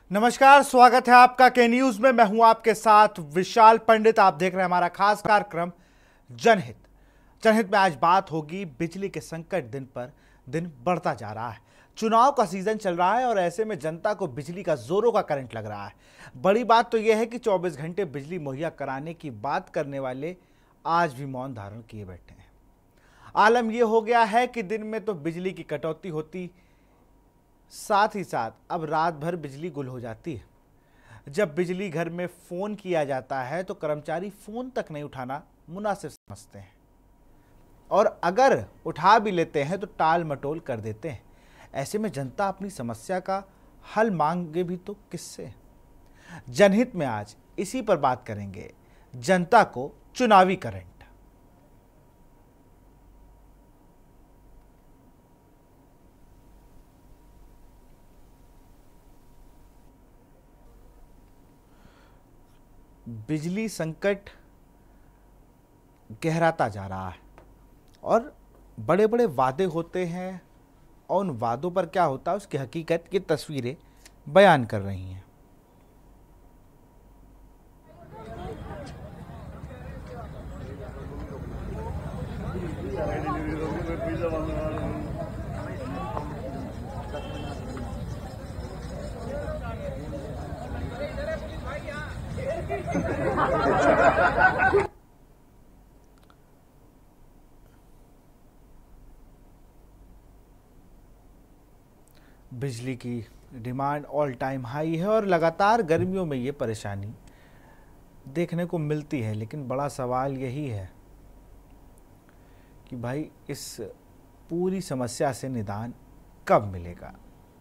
नमस्कार, स्वागत है आपका के न्यूज में। मैं हूं आपके साथ विशाल पंडित। आप देख रहे हैं हमारा खास कार्यक्रम जनहित। जनहित में आज बात होगी बिजली के संकट दिन पर दिन बढ़ता जा रहा है। चुनाव का सीजन चल रहा है और ऐसे में जनता को बिजली का जोरों का करंट लग रहा है। बड़ी बात तो यह है कि 24 घंटे बिजली मुहैया कराने की बात करने वाले आज भी मौन धारण किए बैठे हैं। आलम यह हो गया है कि दिन में तो बिजली की कटौती होती, साथ ही साथ अब रात भर बिजली गुल हो जाती है। जब बिजली घर में फोन किया जाता है तो कर्मचारी फोन तक नहीं उठाना मुनासिब समझते हैं, और अगर उठा भी लेते हैं तो टाल मटोल कर देते हैं। ऐसे में जनता अपनी समस्या का हल मांगे भी तो किससे? जनहित में आज इसी पर बात करेंगे। जनता को चुनावी करंट। बिजली संकट गहराता जा रहा है और बड़े बड़े वादे होते हैं, और उन वादों पर क्या होता है उसकी हकीकत की तस्वीरें बयान कर रही हैं। बिजली की डिमांड ऑल टाइम हाई है और लगातार गर्मियों में ये परेशानी देखने को मिलती है। लेकिन बड़ा सवाल यही है कि भाई इस पूरी समस्या से निदान कब मिलेगा?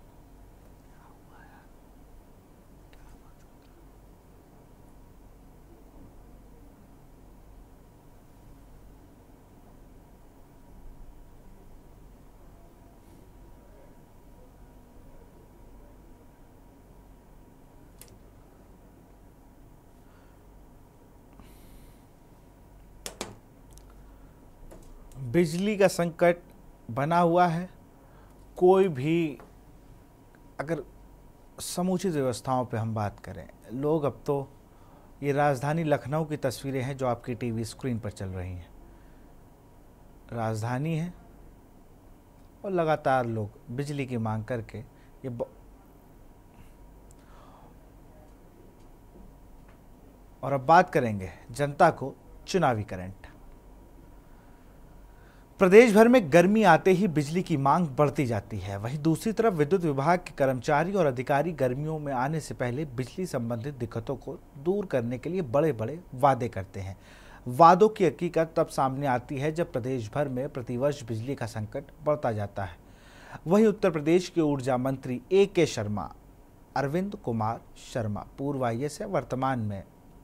बिजली का संकट बना हुआ है। कोई भी अगर समुचित व्यवस्थाओं पे हम बात करें, लोग अब तो ये राजधानी लखनऊ की तस्वीरें हैं जो आपकी टीवी स्क्रीन पर चल रही हैं। राजधानी है और लगातार लोग बिजली की मांग करके और अब बात करेंगे जनता को चुनावी करंट। प्रदेश भर में गर्मी आते ही बिजली की मांग बढ़ती जाती है। वहीं दूसरी तरफ विद्युत विभाग के कर्मचारी और अधिकारी गर्मियों में आने से पहले बिजली संबंधित दिक्कतों को दूर करने के लिए बड़े बड़े वादे करते हैं। वादों की हकीकत तब सामने आती है जब प्रदेश भर में प्रतिवर्ष बिजली का संकट बढ़ता जाता है। वहीं उत्तर प्रदेश के ऊर्जा मंत्री A.K. शर्मा, अरविंद कुमार शर्मा, पूर्व IAS है, वर्तमान में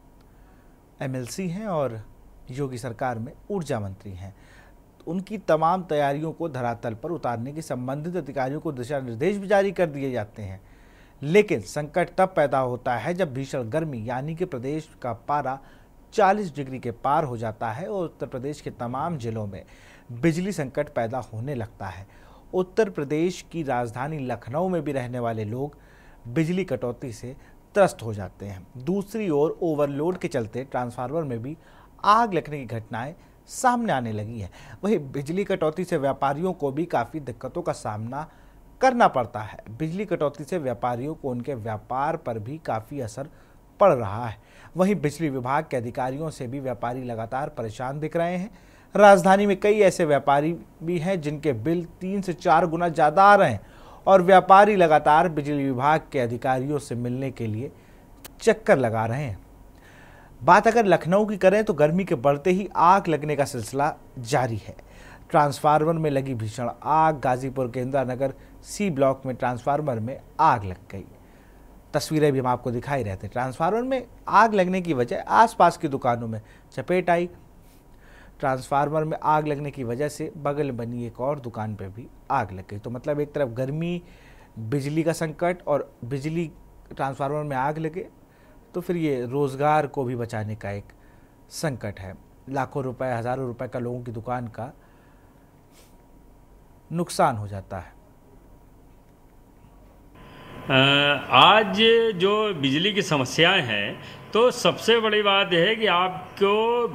MLC हैं और योगी सरकार में ऊर्जा मंत्री हैं। उनकी तमाम तैयारियों को धरातल पर उतारने के संबंधित अधिकारियों को दिशा निर्देश भी जारी कर दिए जाते हैं। लेकिन संकट तब पैदा होता है जब भीषण गर्मी यानी कि प्रदेश का पारा 40 डिग्री के पार हो जाता है और उत्तर प्रदेश के तमाम जिलों में बिजली संकट पैदा होने लगता है। उत्तर प्रदेश की राजधानी लखनऊ में भी रहने वाले लोग बिजली कटौती से त्रस्त हो जाते हैं। दूसरी ओर ओवरलोड के चलते ट्रांसफार्मर में भी आग लगने की घटनाएं सामने आने लगी है। वहीं बिजली कटौती से व्यापारियों को भी काफ़ी दिक्कतों का सामना करना पड़ता है। बिजली कटौती से व्यापारियों को उनके व्यापार पर भी काफ़ी असर पड़ रहा है। वहीं बिजली विभाग के अधिकारियों से भी व्यापारी लगातार परेशान दिख रहे हैं। राजधानी में कई ऐसे व्यापारी भी हैं जिनके बिल 3 से 4 गुना ज़्यादा आ रहे हैं और व्यापारी लगातार बिजली विभाग के अधिकारियों से मिलने के लिए चक्कर लगा रहे हैं। बात अगर लखनऊ की करें तो गर्मी के बढ़ते ही आग लगने का सिलसिला जारी है। ट्रांसफार्मर में लगी भीषण आग। गाजीपुर के इंदिरा नगर C ब्लॉक में ट्रांसफार्मर में आग लग गई। तस्वीरें भी हम आपको दिखाई रहते। ट्रांसफार्मर में आग लगने की वजह आसपास की दुकानों में चपेट आई। ट्रांसफार्मर में आग लगने की वजह से बगल में बनी एक और दुकान पे भी आग लग गई। तो मतलब एक तरफ गर्मी, बिजली का संकट और बिजली ट्रांसफार्मर में आग लगे तो फिर ये रोज़गार को भी बचाने का एक संकट है। लाखों रुपए, हज़ारों रुपए का लोगों की दुकान का नुकसान हो जाता है। आज जो बिजली की समस्याएं हैं, तो सबसे बड़ी बात यह है कि आपको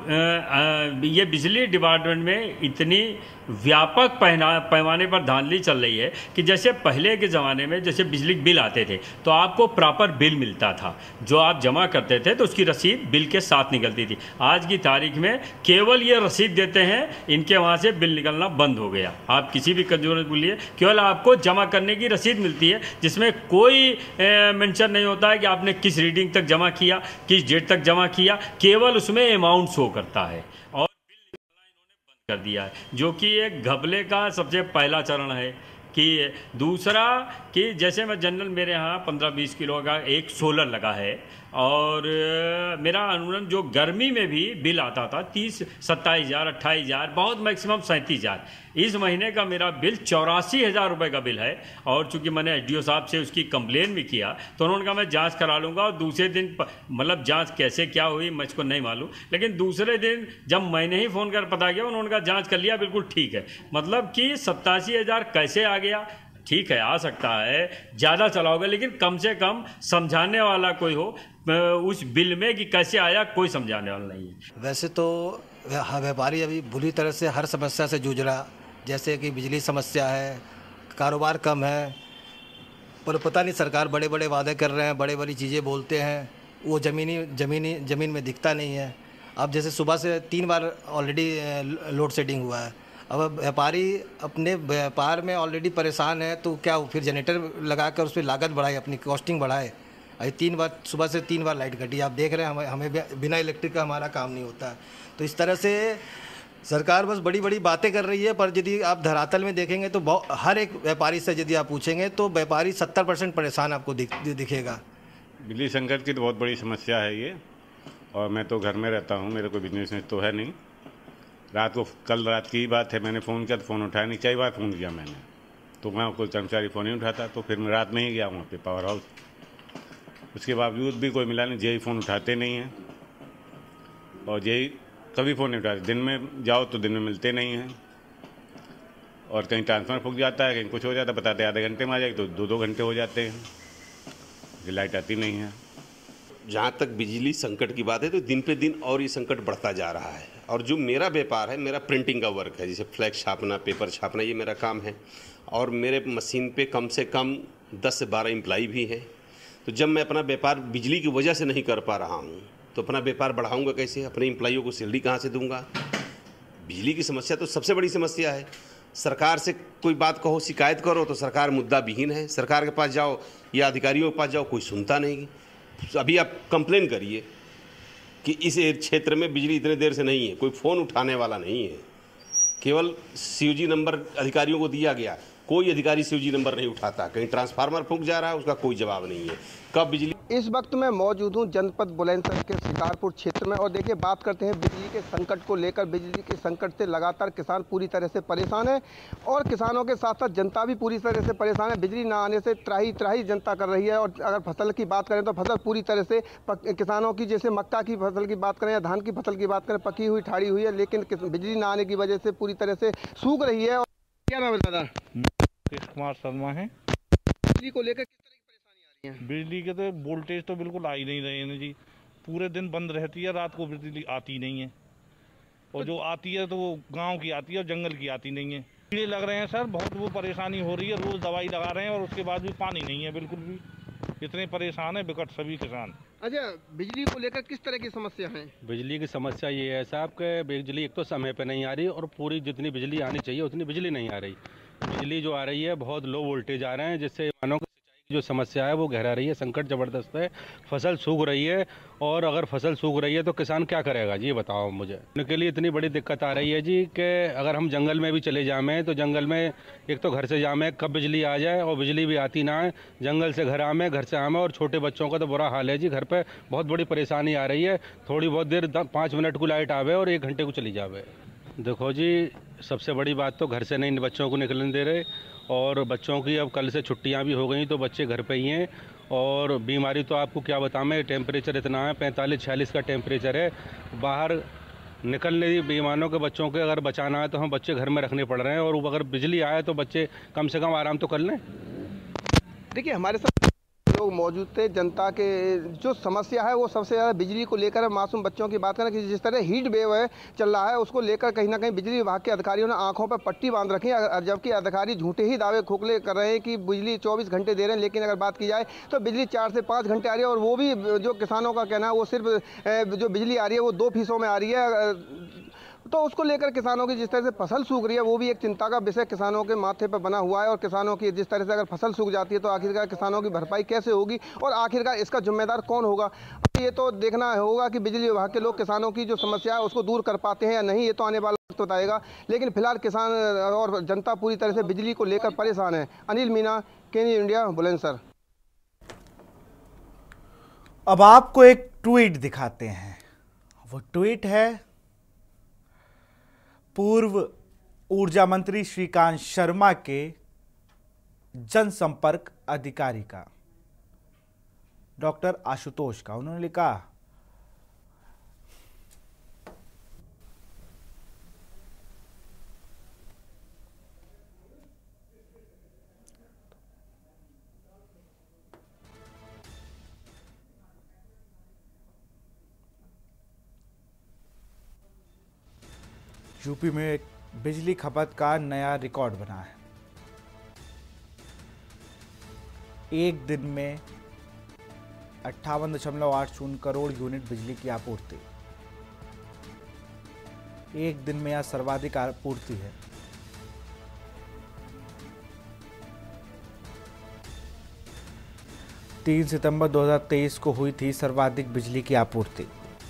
ये बिजली डिपार्टमेंट में इतनी व्यापक पैमाने पर धांधली चल रही है कि जैसे पहले के ज़माने में जैसे बिजली बिल आते थे तो आपको प्रॉपर बिल मिलता था, जो आप जमा करते थे तो उसकी रसीद बिल के साथ निकलती थी। आज की तारीख में केवल ये रसीद देते हैं, इनके वहाँ से बिल निकलना बंद हो गया। आप किसी भी कंज्यूमर को लिए केवल आपको जमा करने की रसीद मिलती है, जिसमें कोई मेंशन नहीं होता है कि आपने किस रीडिंग तक जमा किया, किस डेट तक जमा किया, केवल उसमें अमाउंट शो करता है और बिल निकालना इन्होंने बंद कर दिया है, जो कि एक घपले का सबसे पहला चरण है। कि दूसरा कि जैसे मैं जनरल मेरे यहाँ 15-20 किलो का एक सोलर लगा है और मेरा अनुमान जो गर्मी में भी बिल आता था 30-27,000 28,000 बहुत मैक्सिमम 37,000, इस महीने का मेरा बिल 84,000 रुपये का बिल है। और चूंकि मैंने एसडीओ साहब से उसकी कंप्लेन भी किया तो उन्होंने कहा मैं जांच करा लूँगा, और दूसरे दिन मतलब जांच कैसे क्या हुई मुझको नहीं मालूम, लेकिन दूसरे दिन जब मैंने ही फ़ोन कर पता किया उन्होंने कहा जाँच कर लिया बिल्कुल ठीक है। मतलब कि 87,000 कैसे आ गया? ठीक है, आ सकता है, ज़्यादा चला होगा, लेकिन कम से कम समझाने वाला कोई हो उस बिल में कि कैसे आया, कोई समझाने वाला नहीं है। वैसे तो व्यापारी अभी बुरी तरह से हर समस्या से जूझ रहा, जैसे कि बिजली समस्या है, कारोबार कम है, पर पता नहीं सरकार बड़े बड़े वादे कर रहे हैं, बड़े बड़ी चीज़ें बोलते हैं, वो ज़मीन में दिखता नहीं है। अब जैसे सुबह से 3 बार ऑलरेडी लोड शेडिंग हुआ है। अब व्यापारी अपने व्यापार में ऑलरेडी परेशान है, तो क्या फिर जनरेटर लगा कर उस पर लागत बढ़ाए, अपनी कॉस्टिंग बढ़ाए। अभी 3 बार सुबह से 3 बार लाइट कटी, आप देख रहे हैं, हमें बिना इलेक्ट्रिक का हमारा काम नहीं होता। तो इस तरह से सरकार बस बड़ी बड़ी बातें कर रही है, पर यदि आप धरातल में देखेंगे तो हर एक व्यापारी से यदि आप पूछेंगे तो व्यापारी 70% परेशान आपको दिखेगा। बिजली संकट की तो बहुत बड़ी समस्या है ये, और मैं तो घर में रहता हूँ, मेरा कोई बिजनेस तो है नहीं। कल रात की बात है, मैंने फ़ोन किया तो फ़ोन उठाया नहीं, 4 बार फ़ोन किया मैंने, तो वहाँ कोई कर्मचारी फ़ोन नहीं उठाता, तो फिर मैं रात में ही गया वहाँ पे पावर हाउस। उसके बावजूद भी कोई मिला नहीं, जेई फ़ोन उठाते नहीं हैं, और जेई कभी फ़ोन नहीं उठाते। दिन में जाओ तो दिन में मिलते नहीं हैं, और कहीं ट्रांसफर फूक जाता है, कहीं कुछ हो जाता है, बताते आधे घंटे में आ जाएगी तो 2-2 घंटे हो जाते हैं, लाइट आती नहीं है। जहाँ तक बिजली संकट की बात है तो दिन पे दिन और ये संकट बढ़ता जा रहा है। और जो मेरा व्यापार है, मेरा प्रिंटिंग का वर्क है, जैसे फ्लैक्स छापना, पेपर छापना, ये मेरा काम है, और मेरे मशीन पे कम से कम 10 से 12 एम्प्लॉई भी हैं। तो जब मैं अपना व्यापार बिजली की वजह से नहीं कर पा रहा हूँ तो अपना व्यापार बढ़ाऊँगा कैसे? अपने एम्प्लॉइयों को सैलरी कहाँ से दूँगा? बिजली की समस्या तो सबसे बड़ी समस्या है। सरकार से कोई बात कहो, शिकायत करो तो सरकार मुद्दा विहीन है। सरकार के पास जाओ या अधिकारियों के पास जाओ, कोई सुनता नहीं। अभी आप कंप्लेन करिए कि इस क्षेत्र में बिजली इतने देर से नहीं है, कोई फ़ोन उठाने वाला नहीं है। केवल सीओजी नंबर अधिकारियों को दिया गया, कोई अधिकारी सीओजी नंबर नहीं उठाता। कहीं ट्रांसफार्मर फूंक जा रहा है, उसका कोई जवाब नहीं है। कब बिजली। इस वक्त मैं मौजूद हूं जनपद बुलंदशहर के शिकारपुर क्षेत्र में, और देखिए बात करते हैं बिजली के संकट को लेकर। बिजली के संकट से लगातार किसान पूरी तरह से परेशान है, और किसानों के साथ साथ जनता भी पूरी तरह से परेशान है। बिजली ना आने से त्राही जनता कर रही है, और अगर फसल की बात करें तो फसल पूरी तरह से किसानों की, जैसे मक्का की फसल की बात करें या धान की फसल की बात करें, पकी हुई ठाड़ी हुई है, लेकिन बिजली ना आने की वजह से पूरी तरह से सूख रही है। क्या नाम है दादा? कुमार शर्मा है। बिजली को लेकर किस तरह की परेशानी आ रही है? बिजली के तो वोल्टेज तो बिल्कुल आ ही नहीं रहे हैं जी, पूरे दिन बंद रहती है, रात को बिजली आती नहीं है, और जो आती है तो वो गांव की आती है और जंगल की आती नहीं है। कीड़े लग रहे हैं सर, बहुत वो परेशानी हो रही है, रोज दवाई लगा रहे हैं और उसके बाद भी पानी नहीं है बिल्कुल भी। इतने परेशान है विकट सभी किसान। अच्छा, बिजली को लेकर किस तरह की समस्या है? बिजली की समस्या ये है साहब कि बिजली एक तो समय पे नहीं आ रही, और पूरी जितनी बिजली आनी चाहिए उतनी बिजली नहीं आ रही। बिजली जो आ रही है बहुत लो वोल्टेज आ रहे हैं, जिससे किसानों की सिंचाई की जो समस्या है वो गहरा रही है। संकट ज़बरदस्त है, फसल सूख रही है, और अगर फसल सूख रही है तो किसान क्या करेगा जी, बताओ मुझे। उनके लिए इतनी बड़ी दिक्कत आ रही है जी कि अगर हम जंगल में भी चले जाएँ तो जंगल में एक तो घर से जाएँ कब बिजली आ जाए, और बिजली भी आती ना है। जंगल से घर आएँ, घर से आएँ, और छोटे बच्चों का तो बुरा हाल है जी। घर पर बहुत बड़ी परेशानी आ रही है, थोड़ी बहुत देर 5 मिनट को लाइट आवे और 1 घंटे को चली जावे। देखो जी, सबसे बड़ी बात तो घर से नहीं बच्चों को निकलने दे रहे, और बच्चों की अब कल से छुट्टियां भी हो गई तो बच्चे घर पे ही हैं। और बीमारी तो आपको क्या बताऊं, टेम्परेचर इतना है, 45-46 का टेम्परेचर है। बाहर निकलने बेईमानों के बच्चों के अगर बचाना है तो हम बच्चे घर में रखने पड़ रहे हैं, और अगर बिजली आए तो बच्चे कम से कम आराम तो कर लें। देखिए हमारे साथ लोग मौजूद थे। जनता के जो समस्या है वो सबसे ज़्यादा बिजली को लेकर है। मासूम बच्चों की बात करें कि जिस तरह हीट वेव है चल रहा है, उसको लेकर कहीं ना कहीं बिजली विभाग के अधिकारियों ने आंखों पर पट्टी बांध रखी है, जबकि अधिकारी झूठे ही दावे खोखले कर रहे हैं कि बिजली 24 घंटे दे रहे हैं। लेकिन अगर बात की जाए तो बिजली 4 से 5 घंटे आ रही है, और वो भी जो किसानों का कहना है वो सिर्फ जो बिजली आ रही है वो 2 फीसों में आ रही है। तो उसको लेकर किसानों की जिस तरह से फसल सूख रही है वो भी एक चिंता का विषय किसानों के माथे पर बना हुआ है। और किसानों की जिस तरह से अगर फसल सूख जाती है तो आखिरकार किसानों की भरपाई कैसे होगी और आखिरकार इसका जिम्मेदार कौन होगा, ये तो देखना होगा कि बिजली विभाग के लोग किसानों की जो समस्या है उसको दूर कर पाते हैं या नहीं, ये तो आने वाला वक्त बताएगा। लेकिन फिलहाल किसान और जनता पूरी तरह से बिजली को लेकर परेशान है। अनिल मीना, केनी इंडिया, बुलंदशहर। अब आपको एक ट्वीट दिखाते हैं। वो ट्वीट है पूर्व ऊर्जा मंत्री श्रीकांत शर्मा के जनसंपर्क अधिकारी का, डॉक्टर आशुतोष का। उन्होंने लिखा, यूपी में बिजली खपत का नया रिकॉर्ड बना है। एक दिन में 58.80 करोड़ यूनिट बिजली की आपूर्ति, एक दिन में यह सर्वाधिक आपूर्ति है। तीन सितंबर 2023 को हुई थी सर्वाधिक बिजली की आपूर्ति।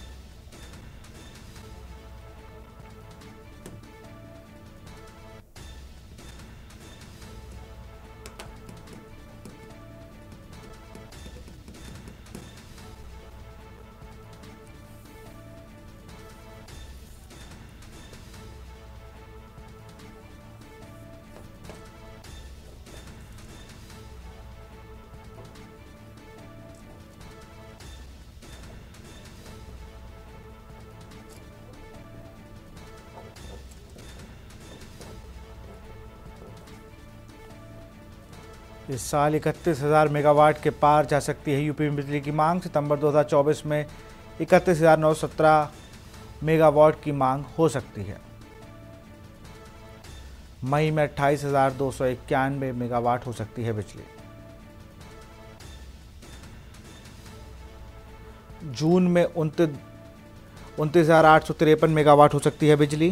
इस साल 31,000 मेगावाट के पार जा सकती है यूपी में बिजली की मांग। सितंबर 2024 में 31,917 मेगावाट की मांग हो सकती है। मई में 28,291 मेगावाट हो सकती है बिजली। जून में 29,853 मेगावाट हो सकती है बिजली।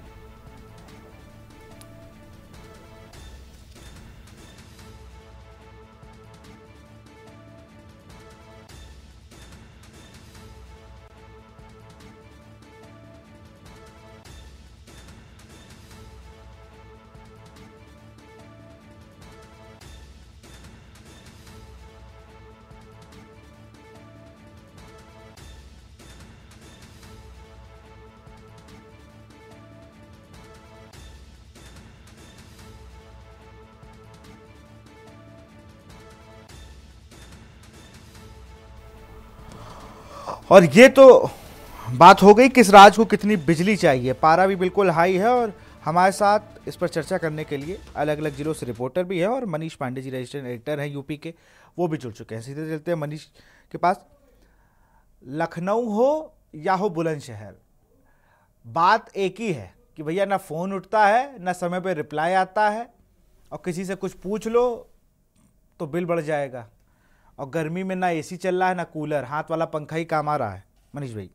और ये तो बात हो गई किस राज्य को कितनी बिजली चाहिए। पारा भी बिल्कुल हाई है और हमारे साथ इस पर चर्चा करने के लिए अलग अलग जिलों से रिपोर्टर भी है और मनीष पांडे जी रजिस्टर्ड एडिटर हैं यूपी के, वो भी जुड़ चुके हैं। सीधे चलते हैं मनीष के पास। लखनऊ हो या हो बुलंदशहर, बात एक ही है कि भैया ना फ़ोन उठता है, ना समय पे रिप्लाई आता है, और किसी से कुछ पूछ लो तो बिल बढ़ जाएगा। और गर्मी में ना एसी चल रहा है ना कूलर, हाथ वाला पंखा ही काम आ रहा है। मनीष भाई,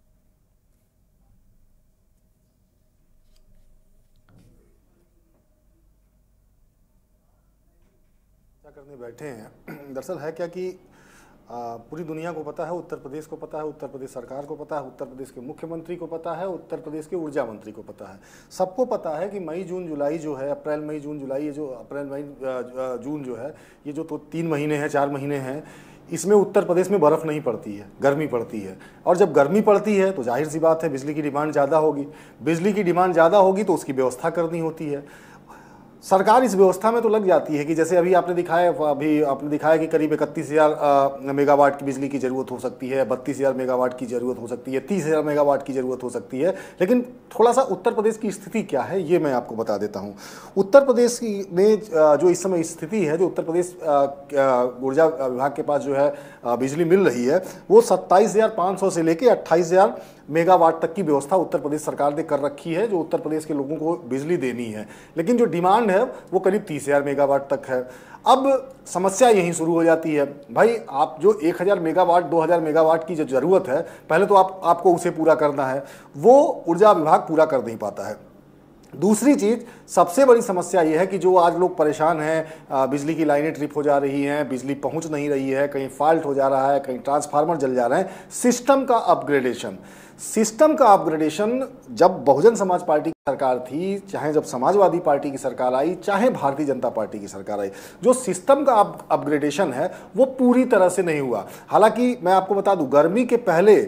करने बैठे हैं। दरअसल है क्या कि पूरी दुनिया को पता है, उत्तर प्रदेश को पता है, उत्तर प्रदेश सरकार को पता है, उत्तर प्रदेश के मुख्यमंत्री को पता है, उत्तर प्रदेश के ऊर्जा मंत्री को पता है, सबको पता है कि मई जून जुलाई जो है, अप्रैल मई जून जुलाई, ये जो अप्रैल मई जून जो है, ये जो तो 3 महीने हैं 4 महीने हैं, इसमें उत्तर प्रदेश में बर्फ़ नहीं पड़ती है, गर्मी पड़ती है। और जब गर्मी पड़ती है तो जाहिर सी बात है बिजली की डिमांड ज़्यादा होगी। बिजली की डिमांड ज़्यादा होगी तो उसकी व्यवस्था करनी होती है। सरकार इस व्यवस्था में तो लग जाती है कि जैसे अभी आपने दिखाया कि करीब 31,000 मेगावाट की बिजली की ज़रूरत हो सकती है, 32,000 मेगावाट की ज़रूरत हो सकती है, 30,000 मेगावाट की ज़रूरत हो सकती है। लेकिन थोड़ा सा उत्तर प्रदेश की स्थिति क्या है ये मैं आपको बता देता हूँ। उत्तर प्रदेश में जो इस समय स्थिति है, जो उत्तर प्रदेश ऊर्जा विभाग के पास जो है बिजली मिल रही है, वो 27,500 से लेकर 28,000 मेगावाट तक की व्यवस्था उत्तर प्रदेश सरकार ने कर रखी है, जो उत्तर प्रदेश के लोगों को बिजली देनी है। लेकिन जो डिमांड है वो करीब 30,000 मेगावाट तक है। अब समस्या यहीं शुरू हो जाती है, भाई आप जो 1,000 मेगावाट 2,000 मेगावाट की जो ज़रूरत है, पहले तो आपको उसे पूरा करना है, वो ऊर्जा विभाग पूरा कर नहीं पाता है। दूसरी चीज़, सबसे बड़ी समस्या ये है कि जो आज लोग परेशान हैं, बिजली की लाइनें ट्रिप हो जा रही हैं, बिजली पहुंच नहीं रही है, कहीं फॉल्ट हो जा रहा है, कहीं ट्रांसफार्मर जल जा रहे हैं। सिस्टम का अपग्रेडेशन जब बहुजन समाज पार्टी की सरकार थी, चाहे जब समाजवादी पार्टी की सरकार आई, चाहे भारतीय जनता पार्टी की सरकार आई, जो सिस्टम का अपग्रेडेशन है वो पूरी तरह से नहीं हुआ। हालांकि मैं आपको बता दूं, गर्मी के पहले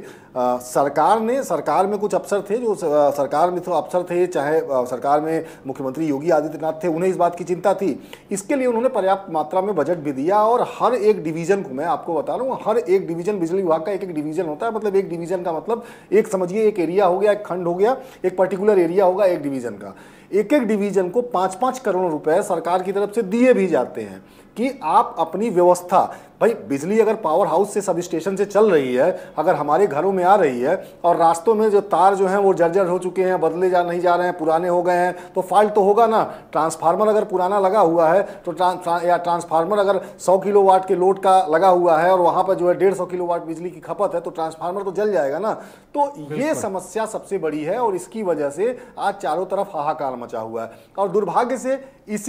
सरकार में कुछ अफसर थे, जो सरकार में तो अफसर थे, चाहे सरकार में मुख्यमंत्री योगी आदित्यनाथ थे, उन्हें इस बात की चिंता थी। इसके लिए उन्होंने पर्याप्त मात्रा में बजट भी दिया और हर एक डिवीजन को, मैं आपको बता रहा हूँ, हर एक डिवीजन, बिजली विभाग का एक डिवीजन होता है, मतलब एक डिवीजन का मतलब एक समझिए एक एरिया हो गया, एक खंड हो गया, एक पर्टिकुलर एरिया होगा एक डिवीजन का। एक डिवीजन को 5-5 करोड़ रुपए सरकार की तरफ से दिए भी जाते हैं कि आप अपनी व्यवस्था, भाई बिजली अगर पावर हाउस से सब स्टेशन से चल रही है, अगर हमारे घरों में आ रही है और रास्तों में जो तार जो हैं वो जर्जर हो चुके हैं, बदले नहीं जा रहे हैं, पुराने हो गए हैं, तो फॉल्ट तो होगा ना। ट्रांसफार्मर अगर पुराना लगा हुआ है तो ट्रांसफार्मर अगर 100 किलोवाट के लोड का लगा हुआ है और वहाँ पर जो है 150 किलोवाट बिजली की खपत है, तो ट्रांसफार्मर तो जल जाएगा ना। तो ये समस्या सबसे बड़ी है और इसकी वजह से आज चारों तरफ हाहाकार मचा हुआ है। और दुर्भाग्य से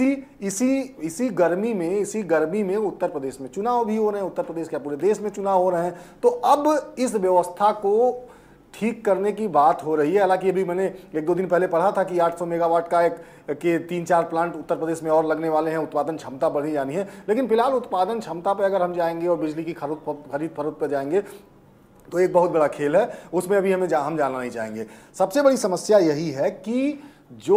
इसी गर्मी में उत्तर प्रदेश में चुनाव भी हो रहे हैं, उत्तर प्रदेश के पूरे देश में चुनाव हो रहे हैं, तो अब इस व्यवस्था को ठीक करने की बात हो रही है। हालांकि अभी मैंने 1-2 दिन पहले पढ़ा था कि 800 मेगावाट का के 3-4 प्लांट उत्तर प्रदेश में और लगने वाले हैं, उत्पादन क्षमता बढ़ी जानी है। लेकिन फिलहाल उत्पादन क्षमता पर अगर हम जाएंगे और बिजली की खरीद फरोख्त पर जाएंगे तो एक बहुत बड़ा खेल है, उसमें अभी हम जाना नहीं चाहेंगे। सबसे बड़ी समस्या यही है कि जो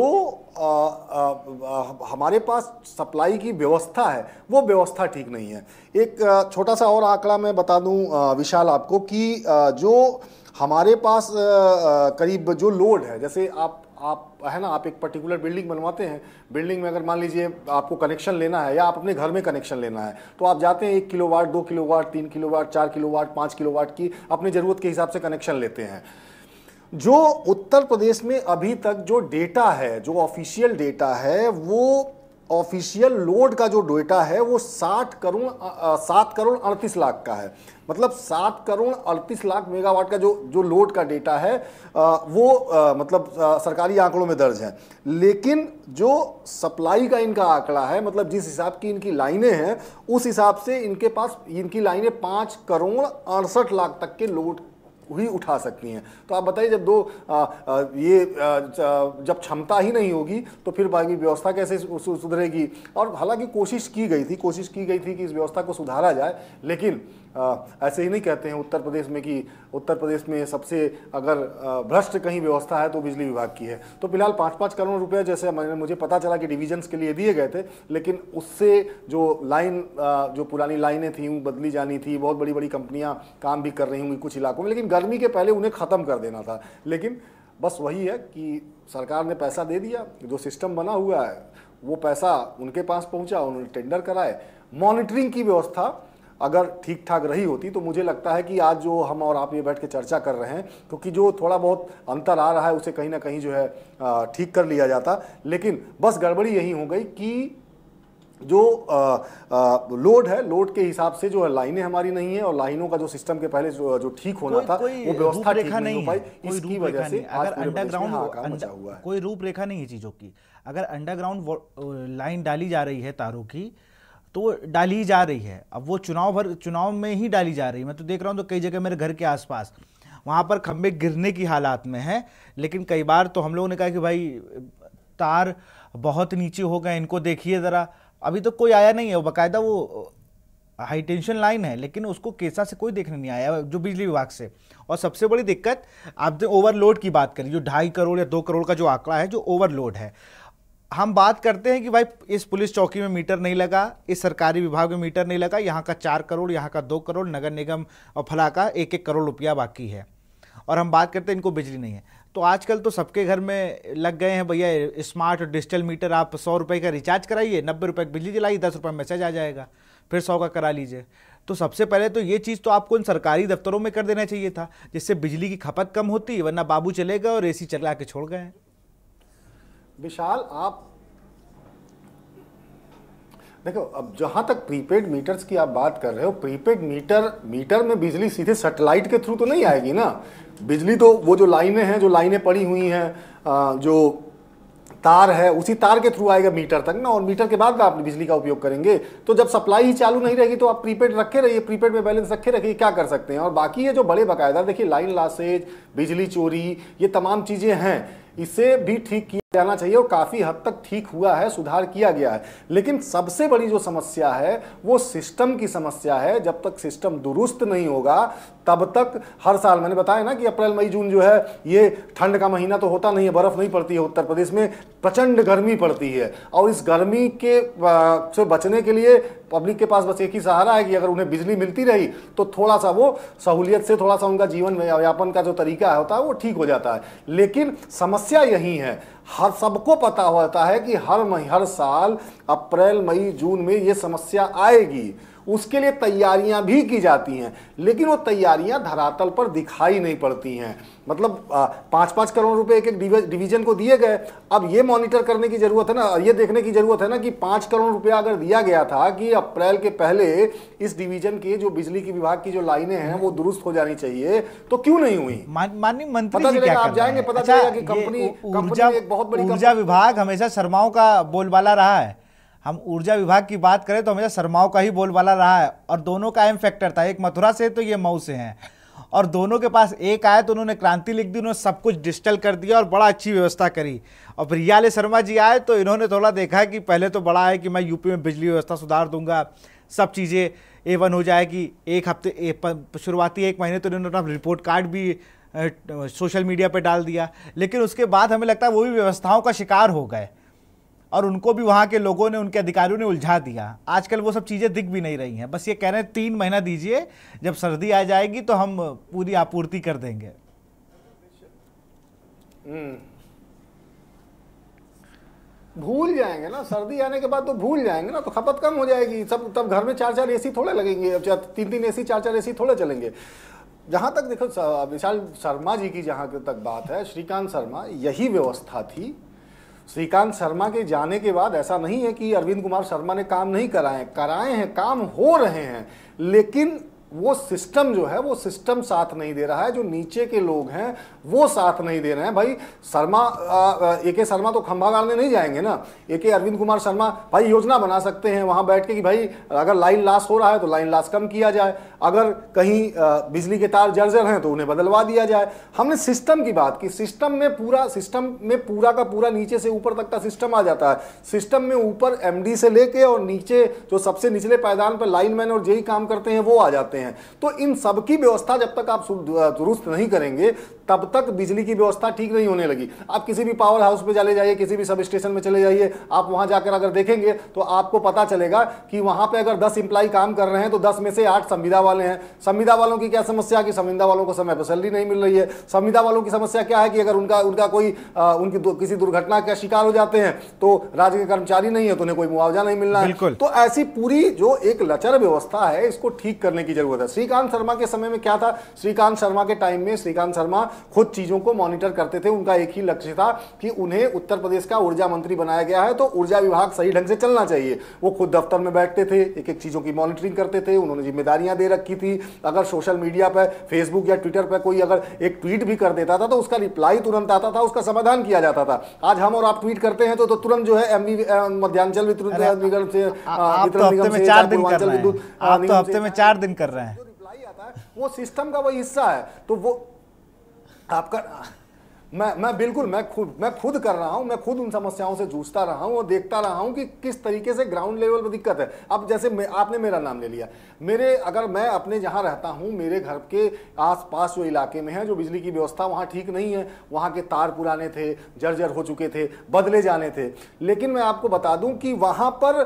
हमारे पास सप्लाई की व्यवस्था है वो व्यवस्था ठीक नहीं है। एक छोटा सा और आंकड़ा मैं बता दूं विशाल आपको कि जो हमारे पास करीब जो लोड है, जैसे आप है ना, आप एक पर्टिकुलर बिल्डिंग बनवाते हैं, बिल्डिंग में अगर मान लीजिए आपको कनेक्शन लेना है या आप अपने घर में कनेक्शन लेना है, तो आप जाते हैं 1 kilowatt 2 kilowatt 3 kilowatt 4 kilowatt 5 kilowatt की अपनी ज़रूरत के हिसाब से कनेक्शन लेते हैं। जो उत्तर प्रदेश में अभी तक जो डेटा है, जो ऑफिशियल डेटा है, वो ऑफिशियल लोड का जो डेटा है वो 7 करोड़ 38 लाख का है। मतलब 7 करोड़ 38 लाख मेगावाट का जो लोड का डेटा है वो मतलब सरकारी आंकड़ों में दर्ज है। लेकिन जो सप्लाई का इनका आंकड़ा है, मतलब जिस हिसाब की इनकी लाइनें हैं, उस हिसाब से इनके पास इनकी लाइनें 5 करोड़ 68 लाख तक के लोड ही उठा सकती हैं। तो आप बताइए, जब जब क्षमता ही नहीं होगी तो फिर बाकी व्यवस्था कैसे सुधरेगी। और हालांकि कोशिश की गई थी कि इस व्यवस्था को सुधारा जाए, लेकिन ऐसे ही नहीं कहते हैं उत्तर प्रदेश में कि उत्तर प्रदेश में सबसे अगर भ्रष्ट कहीं व्यवस्था है तो बिजली विभाग की है। तो फिलहाल 5-5 करोड़ रुपए जैसे मुझे पता चला कि डिवीजन्स के लिए दिए गए थे, लेकिन उससे जो पुरानी लाइनें थी वो बदली जानी थी। बहुत बड़ी बड़ी कंपनियां काम भी कर रही होंगी कुछ इलाकों में, लेकिन गर्मी के पहले उन्हें ख़त्म कर देना था। लेकिन बस वही है कि सरकार ने पैसा दे दिया, जो सिस्टम बना हुआ है वो पैसा उनके पास पहुंचा, उन्होंने टेंडर कराए। मॉनिटरिंग की व्यवस्था अगर ठीक ठाक रही होती तो मुझे लगता है कि आज जो हम और आप ये बैठ के चर्चा कर रहे हैं, क्योंकि जो थोड़ा बहुत अंतर आ रहा है उसे कहीं ना कहीं जो है ठीक कर लिया जाता। लेकिन बस गड़बड़ी यही हो गई कि जो लोड है, लोड के हिसाब से जो है लाइनें हमारी नहीं है, और लाइनों का जो सिस्टम के पहले जो ठीक होना था वो व्यवस्था ठीक नहीं हो पाई। इसकी वजह से अगर अंडरग्राउंड कोई रूपरेखा नहीं है चीज़ों की, अगर अंडरग्राउंड लाइन डाली जा रही है तारों की तो डाली जा रही है। अब वो चुनाव में ही डाली जा रही है। मैं तो देख रहा हूँ तो कई जगह मेरे घर के आसपास वहाँ पर खंबे गिरने की हालात में है। लेकिन कई बार तो हम लोगों ने कहा कि भाई तार बहुत नीचे हो गए, इनको देखिए ज़रा। अभी तो कोई आया नहीं है, वो बाकायदा वो हाई टेंशन लाइन है, लेकिन उसको कैसा से कोई देखने नहीं आया जो बिजली विभाग से। और सबसे बड़ी दिक्कत, आपने ओवरलोड की बात करी, जो 2.5 करोड़ या 2 करोड़ का जो आंकड़ा है, जो ओवरलोड है। हम बात करते हैं कि भाई इस पुलिस चौकी में मीटर नहीं लगा, इस सरकारी विभाग में मीटर नहीं लगा, यहाँ का 4 करोड़, यहाँ का 2 करोड़, नगर निगम और फला का 1-1 करोड़ रुपया बाकी है, और हम बात करते हैं इनको बिजली नहीं है। तो आजकल तो सबके घर में लग गए हैं भैया स्मार्ट और डिजिटल मीटर। आप 100 रुपये का रिचार्ज कराइए, 90 रुपये की बिजली जलाइए, 10 रुपये मैसेज आ जाएगा, फिर 100 का करा लीजिए। तो सबसे पहले तो ये चीज़ तो आपको इन सरकारी दफ्तरों में कर देना चाहिए था, जिससे बिजली की खपत कम होती, वरना बाबू चले गए और AC चला के छोड़ गए। विशाल, आप देखो, अब जहां तक प्रीपेड मीटर्स की आप बात कर रहे हो, प्रीपेड मीटर में बिजली सीधे सैटेलाइट के थ्रू तो नहीं आएगी ना। बिजली तो वो जो लाइनें पड़ी हुई हैं, जो तार है, उसी तार के थ्रू आएगा मीटर तक ना, और मीटर के बाद आप बिजली का उपयोग करेंगे। तो जब सप्लाई ही चालू नहीं रहेगी तो आप प्रीपेड रखे रहिए, प्रीपेड में बैलेंस रखे रखिए, क्या कर सकते हैं। और बाकी ये जो बड़े बकायदा, देखिए लाइन लॉसेज, बिजली चोरी, ये तमाम चीजें हैं, इसे भी ठीक किया जाना चाहिए और काफी हद तक ठीक हुआ है, सुधार किया गया है। लेकिन सबसे बड़ी जो समस्या है वो सिस्टम की समस्या है। जब तक सिस्टम दुरुस्त नहीं होगा तब तक हर साल, मैंने बताया ना कि अप्रैल मई जून जो है ये ठंड का महीना तो होता नहीं है, बर्फ नहीं पड़ती है उत्तर प्रदेश में, प्रचंड गर्मी पड़ती है। और इस गर्मी के से बचने के लिए पब्लिक के पास बस एक ही सहारा है कि अगर उन्हें बिजली मिलती रही तो थोड़ा सा वो सहूलियत से, थोड़ा सा उनका जीवन यापन का जो तरीका होता है वो ठीक हो जाता है। लेकिन समस्या यही है, हर सबको पता होता है कि हर साल अप्रैल मई जून में ये समस्या आएगी, उसके लिए तैयारियां भी की जाती हैं, लेकिन वो तैयारियां धरातल पर दिखाई नहीं पड़ती हैं। मतलब 5-5 करोड़ रुपए एक डिवीजन को दिए गए। अब ये मॉनिटर करने की जरूरत है ना, ये देखने की जरूरत है ना कि 5 करोड़ रुपया अगर दिया गया था कि अप्रैल के पहले इस डिवीजन के जो बिजली की विभाग की जो लाइनें हैं वो दुरुस्त हो जानी चाहिए, तो क्यों नहीं हुई? माननीय मंत्री पता चलेगा, आप जाएंगे पता चलेगा कि कंपनी एक बहुत बड़ी ऊर्जा विभाग हमेशा शर्माओं का बोलबाला रहा है। हम ऊर्जा विभाग की बात करें तो हमेशा शर्माओं का ही बोलबाला रहा है, और दोनों का एम फैक्टर था, एक मथुरा से तो ये मऊ से हैं, और दोनों के पास एक आए तो उन्होंने क्रांति लिख दी, उन्होंने सब कुछ डिजिटल कर दिया और बड़ा अच्छी व्यवस्था करी। और फिर रियाले शर्मा जी आए तो इन्होंने थोड़ा देखा कि पहले तो बड़ा है कि मैं यूपी में बिजली व्यवस्था सुधार दूंगा, सब चीज़ें A1 हो जाएगी। एक हफ्ते शुरुआती 1 महीने तो इन्होंने अपना रिपोर्ट कार्ड भी सोशल मीडिया पर डाल दिया, लेकिन उसके बाद हमें लगता है वो भी व्यवस्थाओं का शिकार हो गए और उनको भी वहाँ के लोगों ने, उनके अधिकारियों ने उलझा दिया। आजकल वो सब चीज़ें दिख भी नहीं रही हैं, बस ये कह रहे हैं 3 महीना दीजिए, जब सर्दी आ जाएगी तो हम पूरी आपूर्ति कर देंगे। भूल जाएंगे ना, सर्दी आने के बाद तो भूल जाएंगे ना, तो खपत कम हो जाएगी सब। तब घर में 4-4 AC थोड़े लगेंगे, 3-3 AC 4-4 AC थोड़े चलेंगे। जहाँ तक देखो विशाल शर्मा जी की जहाँ तक बात है, श्रीकांत शर्मा, यही व्यवस्था थी। श्रीकांत शर्मा के जाने के बाद ऐसा नहीं है कि अरविंद कुमार शर्मा ने काम नहीं कराए हैं, काम हो रहे हैं, लेकिन वो सिस्टम जो है वो सिस्टम साथ नहीं दे रहा है, जो नीचे के लोग हैं वो साथ नहीं दे रहे हैं। भाई शर्मा, AK शर्मा तो खंभा गाड़ने नहीं जाएंगे ना। AK अरविंद कुमार शर्मा भाई योजना बना सकते हैं वहां बैठ के कि भाई अगर लाइन लॉस हो रहा है तो लाइन लॉस कम किया जाए, अगर कहीं बिजली के तार जर्जर हैं तो उन्हें बदलवा दिया जाए। हमने सिस्टम की बात की, सिस्टम में पूरा का पूरा नीचे से ऊपर तक का सिस्टम आ जाता है। सिस्टम में ऊपर MD से लेके और नीचे जो सबसे निचले पायदान पर लाइनमैन और जेई काम करते हैं वो आ जाते हैं। तो इन सब की व्यवस्था जब तक आप दुरुस्त नहीं करेंगे तब तक बिजली की व्यवस्था ठीक नहीं होने लगी। आप किसी भी पावर हाउस पे चले जाइए, किसी भी सब स्टेशन में चले जाइए, आप वहां जाकर अगर देखेंगे तो आपको पता चलेगा कि वहां पे अगर 10 एम्प्लॉय काम कर रहे हैं तो 10 में से 8 संविदा वाले हैं। संविदा वालों की क्या समस्या कि संविदा वालों को समय पर सैलरी नहीं मिल रही है। संविदा वालों की समस्या क्या है कि अगर उनका कोई किसी दुर्घटना का शिकार हो जाते हैं तो राज्य के कर्मचारी नहीं है तो उन्हें कोई मुआवजा नहीं मिलना है। तो ऐसी पूरी जो एक लचर व्यवस्था है इसको ठीक करने की जरूरत है। श्रीकांत शर्मा के समय में क्या था, श्रीकांत शर्मा के टाइम में श्रीकांत शर्मा खुद चीजों को मॉनिटर करते थे। उनका एक ही लक्ष्य था कि उन्हें उत्तर प्रदेश का ऊर्जा मंत्री बनाया गया है तो ऊर्जा विभाग सही ढंग से चलना चाहिए। वो खुद दफ्तर में बैठते थे, एक एक चीजों की मॉनिटरिंग करते थे, उन्होंने जिम्मेदारियां दे रखी थी। अगर सोशल मीडिया पर, फेसबुक या ट्विटर पर कोई अगर एक ट्वीट भी कर देता था तो उसका रिप्लाई तुरंत आता था, उसका समाधान किया जाता था। आज हम और आप ट्वीट करते हैं तो तुरंत जो है मध्यांचल विद्युत निगम से, हफ्ते में 4 दिन कर रहे हैं, वो सिस्टम का वही हिस्सा है। तो वो आपका मैं बिल्कुल मैं खुद कर रहा हूं, मैं खुद उन समस्याओं से जूझता रहा हूं और देखता रहा हूं कि किस तरीके से ग्राउंड लेवल पर दिक्कत है। अब जैसे आपने मेरा नाम ले लिया, अगर मैं अपने जहां रहता हूं, मेरे घर के आसपास जो इलाके में है, जो बिजली की व्यवस्था वहां ठीक नहीं है, वहां के तार पुराने थे, जर्जर हो चुके थे, बदले जाने थे। लेकिन मैं आपको बता दूं कि वहां पर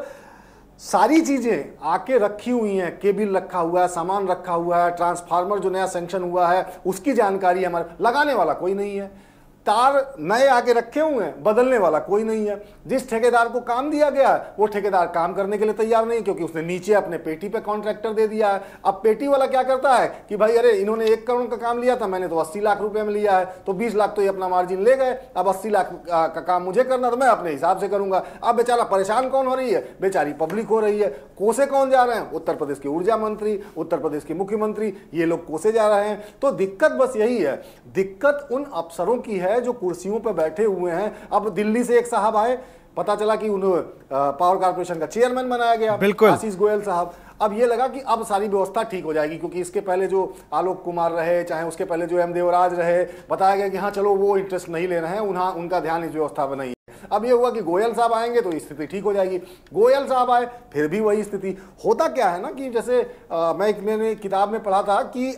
सारी चीजें आके रखी हुई हैं, केबल रखा हुआ है, सामान रखा हुआ है, ट्रांसफार्मर जो नया सैंक्शन हुआ है उसकी जानकारी हमारे, लगाने वाला कोई नहीं है, तार नए आके रखे हुए हैं, बदलने वाला कोई नहीं है। जिस ठेकेदार को काम दिया गया है वो ठेकेदार काम करने के लिए तैयार नहीं, क्योंकि उसने नीचे अपने पेटी पे कॉन्ट्रैक्टर दे दिया है। अब पेटी वाला क्या करता है कि भाई अरे इन्होंने 1 करोड़ का काम लिया था, मैंने तो 80 लाख रुपए में लिया है, तो 20 लाख तो ये अपना मार्जिन ले गए, अब 80 लाख का काम मुझे करना, तो मैं अपने हिसाब से करूंगा। अब बेचारा परेशान कौन हो रही है? बेचारी पब्लिक हो रही है। कोसे कौन जा रहे हैं? उत्तर प्रदेश के ऊर्जा मंत्री, उत्तर प्रदेश के मुख्यमंत्री, ये लोग कोसे जा रहे हैं। तो दिक्कत बस यही है, दिक्कत उन अफसरों की है जो कुर्सियों पर बैठे हुए हैं। अब दिल्ली से एक साहब आए, पता चला कि उन्हें पावर कॉर्पोरेशन का चेयरमैन बनाया गया, आशीष गोयल साहब। अब ये लगा कि अब सारी व्यवस्था ठीक हो जाएगी, क्योंकि इसके पहले जो आलोक कुमार रहे, चाहे उसके पहले जो एम देवराज रहे, बताया गया कि हाँ चलो वो इंटरेस्ट नहीं ले रहे हैं, उनका ध्यान इस व्यवस्था पर नहीं है। अब ये हुआ कि गोयल साहब आएंगे तो स्थिति ठीक हो जाएगी। गोयल साहब आए, फिर भी वही स्थिति। होता क्या है ना कि जैसे मैंने किताब में पढ़ा था कि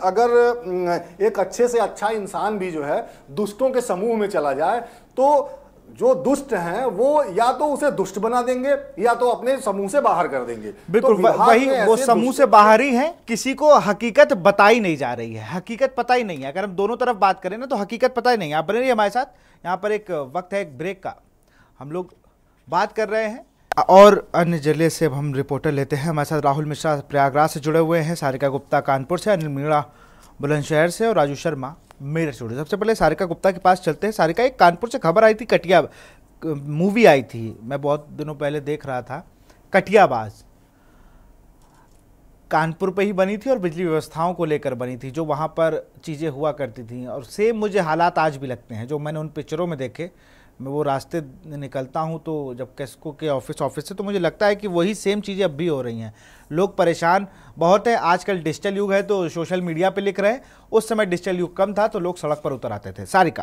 अगर एक अच्छे से अच्छा इंसान भी जो है दुष्टों के समूह में चला जाए, तो जो दुष्ट हैं वो या तो उसे दुष्ट बना देंगे या तो अपने समूह से बाहर कर देंगे। बिल्कुल, तो वही वो समूह से बाहर ही हैं, किसी को हकीकत बताई नहीं जा रही है, हकीकत पता ही नहीं है। अगर हम दोनों तरफ बात करें ना तो हकीकत पता ही नहीं है। आप बने रहिए हमारे साथ, यहाँ पर एक वक्त है एक ब्रेक का, हम लोग बात कर रहे हैं और अन्य जिले से हम रिपोर्टर लेते हैं। हमारे साथ राहुल मिश्रा प्रयागराज से जुड़े हुए हैं, सारिका गुप्ता कानपुर से, अनिल मीणा बुलंदशहर से और राजू शर्मा मेरठ से जुड़े। सबसे पहले सारिका गुप्ता के पास चलते हैं। सारिका, एक कानपुर से खबर आई थी, कटिया मूवी आई थी, मैं बहुत दिनों पहले देख रहा था, कटियाबाज कानपुर पे ही बनी थी और बिजली व्यवस्थाओं को लेकर बनी थी, जो वहाँ पर चीज़ें हुआ करती थी। और सेम मुझे हालात आज भी लगते हैं जो मैंने उन पिक्चरों में देखे। मैं वो रास्ते निकलता हूँ तो जब कैस्को के ऑफिस से, तो मुझे लगता है कि वही सेम चीज़ें अब भी हो रही हैं। लोग परेशान बहुत हैं। आजकल डिजिटल युग है तो सोशल मीडिया पे लिख रहे हैं, उस समय डिजिटल युग कम था तो लोग सड़क पर उतर आते थे। सारिका,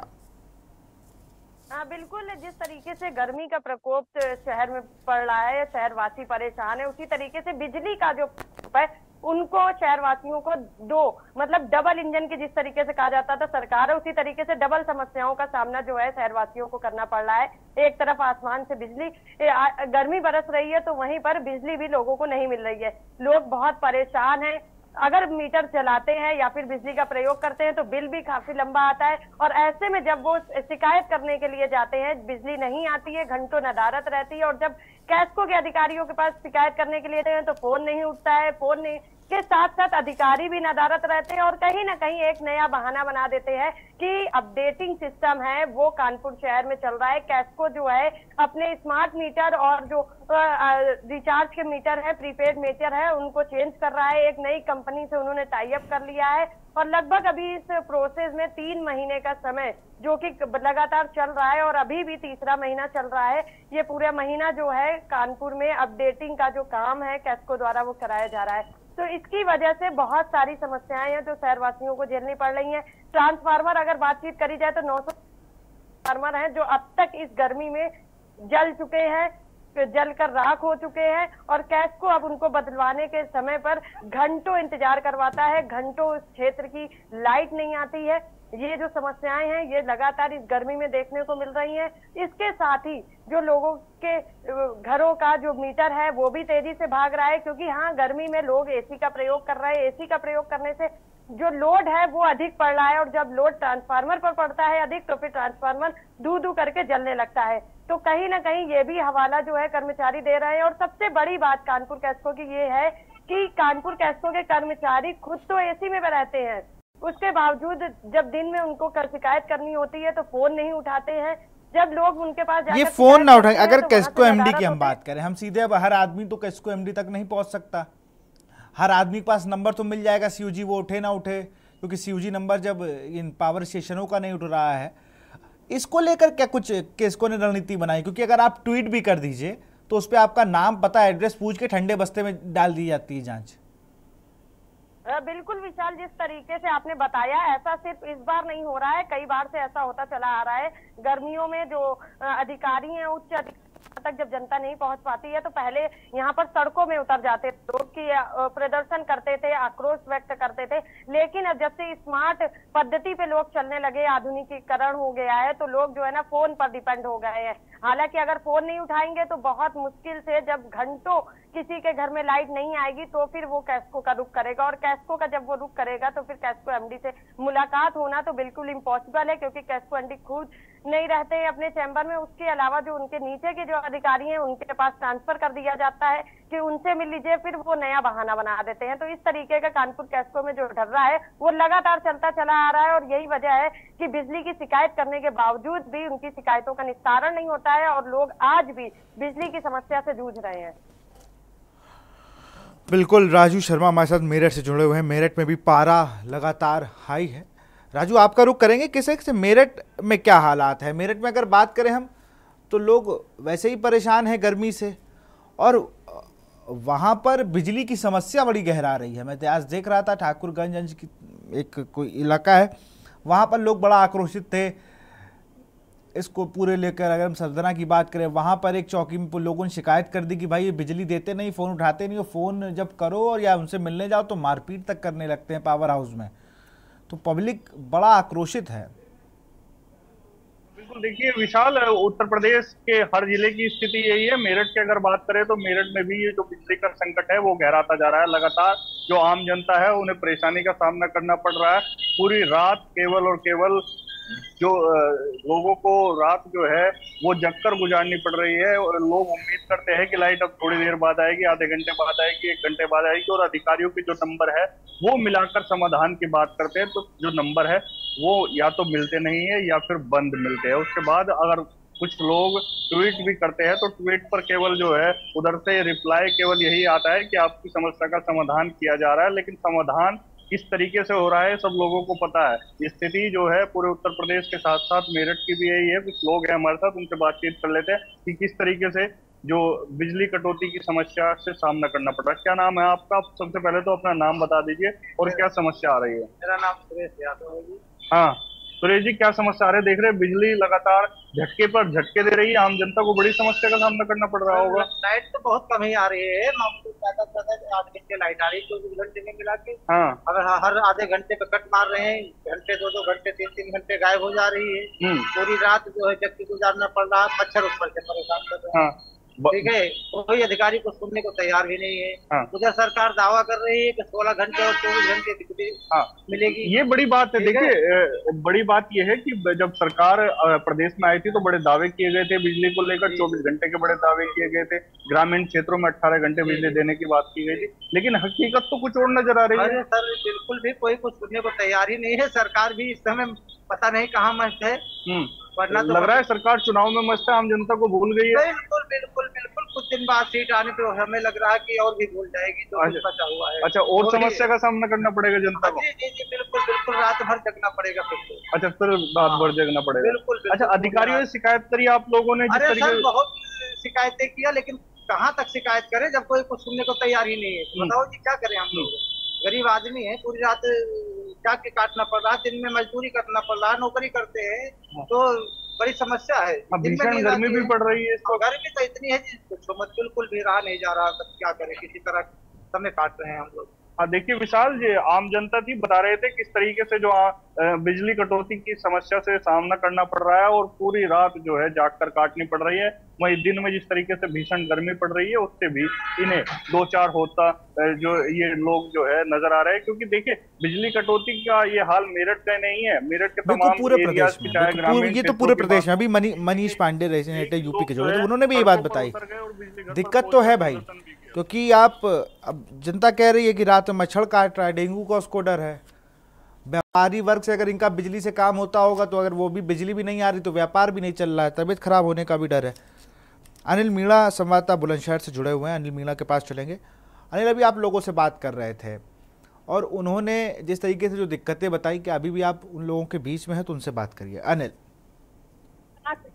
हाँ बिल्कुल, जिस तरीके से गर्मी का प्रकोप शहर में पड़ रहा है, शहरवासी परेशान है, उसी तरीके से बिजली का जो है उनको शहरवासियों को मतलब डबल इंजन की जिस तरीके से कहा जाता था सरकार है, उसी तरीके से डबल समस्याओं का सामना जो है शहरवासियों को करना पड़ रहा है। एक तरफ आसमान से बिजली, गर्मी बरस रही है तो वहीं पर बिजली भी लोगों को नहीं मिल रही है। लोग बहुत परेशान हैं। अगर मीटर चलाते हैं या फिर बिजली का प्रयोग करते हैं तो बिल भी काफी लंबा आता है, और ऐसे में जब वो शिकायत करने के लिए जाते हैं, बिजली नहीं आती है, घंटों नदारत रहती है, और जब कैस्को के अधिकारियों के पास शिकायत करने के लिए जाते हैं तो फोन नहीं उठता है। फोन नहीं के साथ साथ अधिकारी भी नदारत रहते हैं और कहीं ना कहीं एक नया बहाना बना देते हैं कि अपडेटिंग सिस्टम है वो कानपुर शहर में चल रहा है। कैस्को जो है अपने स्मार्ट मीटर और जो रिचार्ज के मीटर है, प्रीपेड मीटर है, उनको चेंज कर रहा है। एक नई कंपनी से उन्होंने टाई अप कर लिया है और लगभग अभी इस प्रोसेस में 3 महीने का समय जो कि लगातार चल रहा है और अभी भी तीसरा महीना चल रहा है। ये पूरा महीना जो है कानपुर में अपडेटिंग का जो काम है कैस्को द्वारा वो कराया जा रहा है। तो इसकी वजह से बहुत सारी समस्याएं हैं जो शहरवासियों को झेलनी पड़ रही हैं। ट्रांसफार्मर अगर बातचीत करी जाए तो 900 ट्रांसफार्मर हैं जो अब तक इस गर्मी में जल चुके हैं, जलकर राख हो चुके हैं, और कैस्को अब उनको बदलवाने के समय पर घंटों इंतजार करवाता है, घंटों उस क्षेत्र की लाइट नहीं आती है। ये जो समस्याएं हैं ये लगातार इस गर्मी में देखने को मिल रही हैं। इसके साथ ही जो लोगों के घरों का जो मीटर है वो भी तेजी से भाग रहा है, क्योंकि हाँ गर्मी में लोग एसी का प्रयोग कर रहे हैं। एसी का प्रयोग करने से जो लोड है वो अधिक पड़ रहा है, और जब लोड ट्रांसफार्मर पर पड़ता है अधिक तो फिर ट्रांसफार्मर दू दू करके जलने लगता है। तो कहीं ना कहीं ये भी हवाला जो है कर्मचारी दे रहे हैं। और सबसे बड़ी बात कानपुर कैस्को की ये है कि कानपुर कैस्को के कर्मचारी खुद तो एसी में रहते हैं, उसके बावजूद जब दिन में उनको शिकायत करनी होती है तो फोन नहीं उठाते हैं। जब लोग उनके पास ये फोन ना उठाए, अगर कैस्को एमडी की हम बात करें, हम सीधे अब हर आदमी तो कैस्को एमडी तक नहीं पहुंच सकता। हर आदमी के पास नंबर तो मिल जाएगा सीयूजी, वो उठे ना उठे, क्योंकि सीयूजी नंबर जब इन पावर स्टेशनों का नहीं उठ रहा है। इसको लेकर क्या कुछ कैस्को ने रणनीति बनाई? क्योंकि अगर आप ट्वीट भी कर दीजिए तो उस पर आपका नाम, पता, एड्रेस पूछ के ठंडे बस्ते में डाल दी जाती है जांच। बिल्कुल विशाल, जिस तरीके से आपने बताया ऐसा सिर्फ इस बार नहीं हो रहा है, कई बार से ऐसा होता चला आ रहा है। गर्मियों में जो अधिकारी हैं, उच्च अधिकारी तक जब जनता नहीं पहुंच पाती है तो पहले यहाँ पर सड़कों में उतर जाते थे लोग की प्रदर्शन करते थे, आक्रोश व्यक्त करते थे। लेकिन अब जब से स्मार्ट पद्धति पे लोग चलने लगे, आधुनिकीकरण हो गया है, तो लोग जो है ना फोन पर डिपेंड हो गए हैं। हालांकि अगर फोन नहीं उठाएंगे तो बहुत मुश्किल से, जब घंटों किसी के घर में लाइट नहीं आएगी तो फिर वो कैस्को का रुख करेगा, और कैस्को का जब वो रुख करेगा तो फिर कैस्को एमडी से मुलाकात होना तो बिल्कुल इम्पॉसिबल है, क्योंकि कैस्को एमडी खुद नहीं रहते हैं अपने चैम्बर में। उसके अलावा जो उनके नीचे के जो अधिकारी हैं उनके पास ट्रांसफर कर दिया जाता है कि उनसे मिल लीजिए, फिर वो नया बहाना बना देते हैं। तो इस तरीके का कानपुर कैस्को में जो ढर्रा है वो लगातार चलता चला आ रहा है, और यही वजह है कि बिजली की शिकायत करने के बावजूद भी उनकी शिकायतों का निस्तारण नहीं होता है, और लोग आज भी बिजली की समस्या से जूझ रहे हैं। बिल्कुल, राजू शर्मा हमारे साथ मेरठ से जुड़े हुए हैं। मेरठ में भी पारा लगातार हाई है। राजू, आपका रुख करेंगे किसे से मेरठ में क्या हालात है? मेरठ में अगर बात करें हम तो लोग वैसे ही परेशान हैं गर्मी से, और वहाँ पर बिजली की समस्या बड़ी गहरा रही है। मैं आज देख रहा था ठाकुरगंज की एक कोई इलाका है, वहाँ पर लोग बड़ा आक्रोशित थे इसको पूरे लेकर। अगर हम सरदना की बात करें, वहाँ पर एक चौकी में लोगों ने शिकायत कर दी कि भाई ये बिजली देते नहीं, फ़ोन उठाते नहीं, और फ़ोन जब करो और या उनसे मिलने जाओ तो मारपीट तक करने लगते हैं पावर हाउस में। तो पब्लिक बड़ा आक्रोशित है। बिल्कुल, देखिए विशाल, उत्तर प्रदेश के हर जिले की स्थिति यही है। मेरठ की अगर बात करें तो मेरठ में भी ये जो बिजली का संकट है वो गहराता जा रहा है। लगातार जो आम जनता है उन्हें परेशानी का सामना करना पड़ रहा है। पूरी रात केवल और केवल जो लोगों को रात जो है वो जगकर गुजारनी पड़ रही है, और लोग उम्मीद करते हैं कि लाइट अब थोड़ी देर बाद आएगी, आधे घंटे बाद आएगी, 1 घंटे बाद आएगी, और अधिकारियों के जो नंबर है वो मिलाकर समाधान की बात करते हैं, तो जो नंबर है वो या तो मिलते नहीं है या फिर बंद मिलते हैं। उसके बाद अगर कुछ लोग ट्वीट भी करते हैं तो ट्वीट पर केवल जो है उधर से रिप्लाई केवल यही आता है कि आपकी समस्या का समाधान किया जा रहा है, लेकिन समाधान किस तरीके से हो रहा है सब लोगों को पता है। स्थिति जो है पूरे उत्तर प्रदेश के साथ साथ मेरठ की भी यही है। कुछ लोग हैं हमारे साथ, उनसे बातचीत कर लेते हैं कि किस तरीके से जो बिजली कटौती की समस्या से सामना करना पड़ रहा है। क्या नाम है आपका? सबसे पहले तो अपना नाम बता दीजिए और क्या समस्या आ रही है। मेरा नाम सुरेश यादव है जी। हाँ सुरेश जी, क्या समस्या आ रही है? देख रहे हैं बिजली लगातार झटके पर झटके दे रही है, आम जनता को बड़ी समस्या का सामना करना पड़ रहा होगा। लाइट तो बहुत कम ही आ रही है, ज्यादा से ज्यादा 8 घंटे लाइट आ रही है 24 घंटे में मिला के। हाँ, अगर हर आधे घंटे पे कट मार रहे हैं, घंटे 2-2 घंटे 3-3 घंटे गायब हो जा रही है। पूरी रात जो है जबकि गुजारना पड़ रहा है, मच्छर ऊपर से परेशान कर रहे हैं। ठीक है, कोई अधिकारी को सुनने को तैयार भी नहीं है। उधर सरकार दावा कर रही है कि 16 घंटे और 24 घंटे बिजली मिलेगी। ये बड़ी बात है। देखिए, बड़ी बात ये है कि जब सरकार प्रदेश में आई थी तो बड़े दावे किए गए थे बिजली को लेकर, 24 घंटे के बड़े दावे किए गए थे। ग्रामीण क्षेत्रों में 18 घंटे बिजली देने की बात की गई थी, लेकिन हकीकत तो कुछ और नजर आ रही है। सर बिल्कुल भी कोई कुछ सुनने को तैयार ही नहीं है। सरकार भी इस समय पता नहीं कहाँ मस्त है। वरना तो लग रहा है सरकार चुनाव में मस्त है, आम जनता को भूल गई है। बिल्कुल बिल्कुल बिल्कुल, कुछ दिन बाद सीट आने पे हमें लग रहा है कि और भी भूल जाएगी, तो बचा हुआ है। अच्छा, और समस्या का सामना करना पड़ेगा जनता को? जी जी बिल्कुल बिल्कुल, रात भर जगना पड़ेगा फिर। अच्छा, फिर रात भर जगना पड़ेगा। बिल्कुल। अच्छा, अधिकारियों से शिकायत करी आप लोगों ने? अरे सर, बहुत शिकायतें किया, लेकिन कहाँ तक शिकायत करें जब कोई कुछ सुनने को तैयार ही नहीं है। बताओ जी, क्या करें हम लोग? गरीब आदमी है, पूरी रात जाके काटना पड़ रहा है, दिन में मजदूरी करना पड़ रहा है, नौकरी करते हैं तो बड़ी समस्या है। भीषण गर्मी भी पड़ रही है। गर्मी तो इतनी है कुछ मत, बिल्कुल भी रहा नहीं जा रहा। क्या करें, किसी तरह समय काट रहे हैं हम लोग। हाँ, देखिए विशाल जी, आम जनता थी बता रहे थे किस तरीके से जो बिजली कटौती की समस्या से सामना करना पड़ रहा है, और पूरी रात जो है जागकर काटनी पड़ रही है। वही दिन में जिस तरीके से भीषण गर्मी पड़ रही है उससे भी इन्हें 2-4 होता जो ये लोग जो है नजर आ रहे हैं। क्योंकि देखिए, बिजली कटौती का ये हाल मेरठ का नहीं है, मेरठ के तमाम पूरे प्रदेश में, ये तो पूरे प्रदेश में। अभी मनीष पांडे रहे यूपी के जो, उन्होंने भी ये बात बताई। दिक्कत तो है भाई, क्योंकि आप अब जनता कह रही है कि रात में मच्छर काट रहा है, डेंगू का उसको डर है। व्यापारी वर्ग से अगर इनका बिजली से काम होता होगा तो अगर वो भी बिजली भी नहीं आ रही तो व्यापार भी नहीं चल रहा है, तबीयत खराब होने का भी डर है। अनिल मीणा संवाददाता बुलंदशहर से जुड़े हुए हैं, अनिल मीणा के पास चलेंगे। अनिल, अभी आप लोगों से बात कर रहे थे और उन्होंने जिस तरीके से जो दिक्कतें बताई कि अभी भी आप उन लोगों के बीच में है, तो उनसे बात करिए। अनिल जी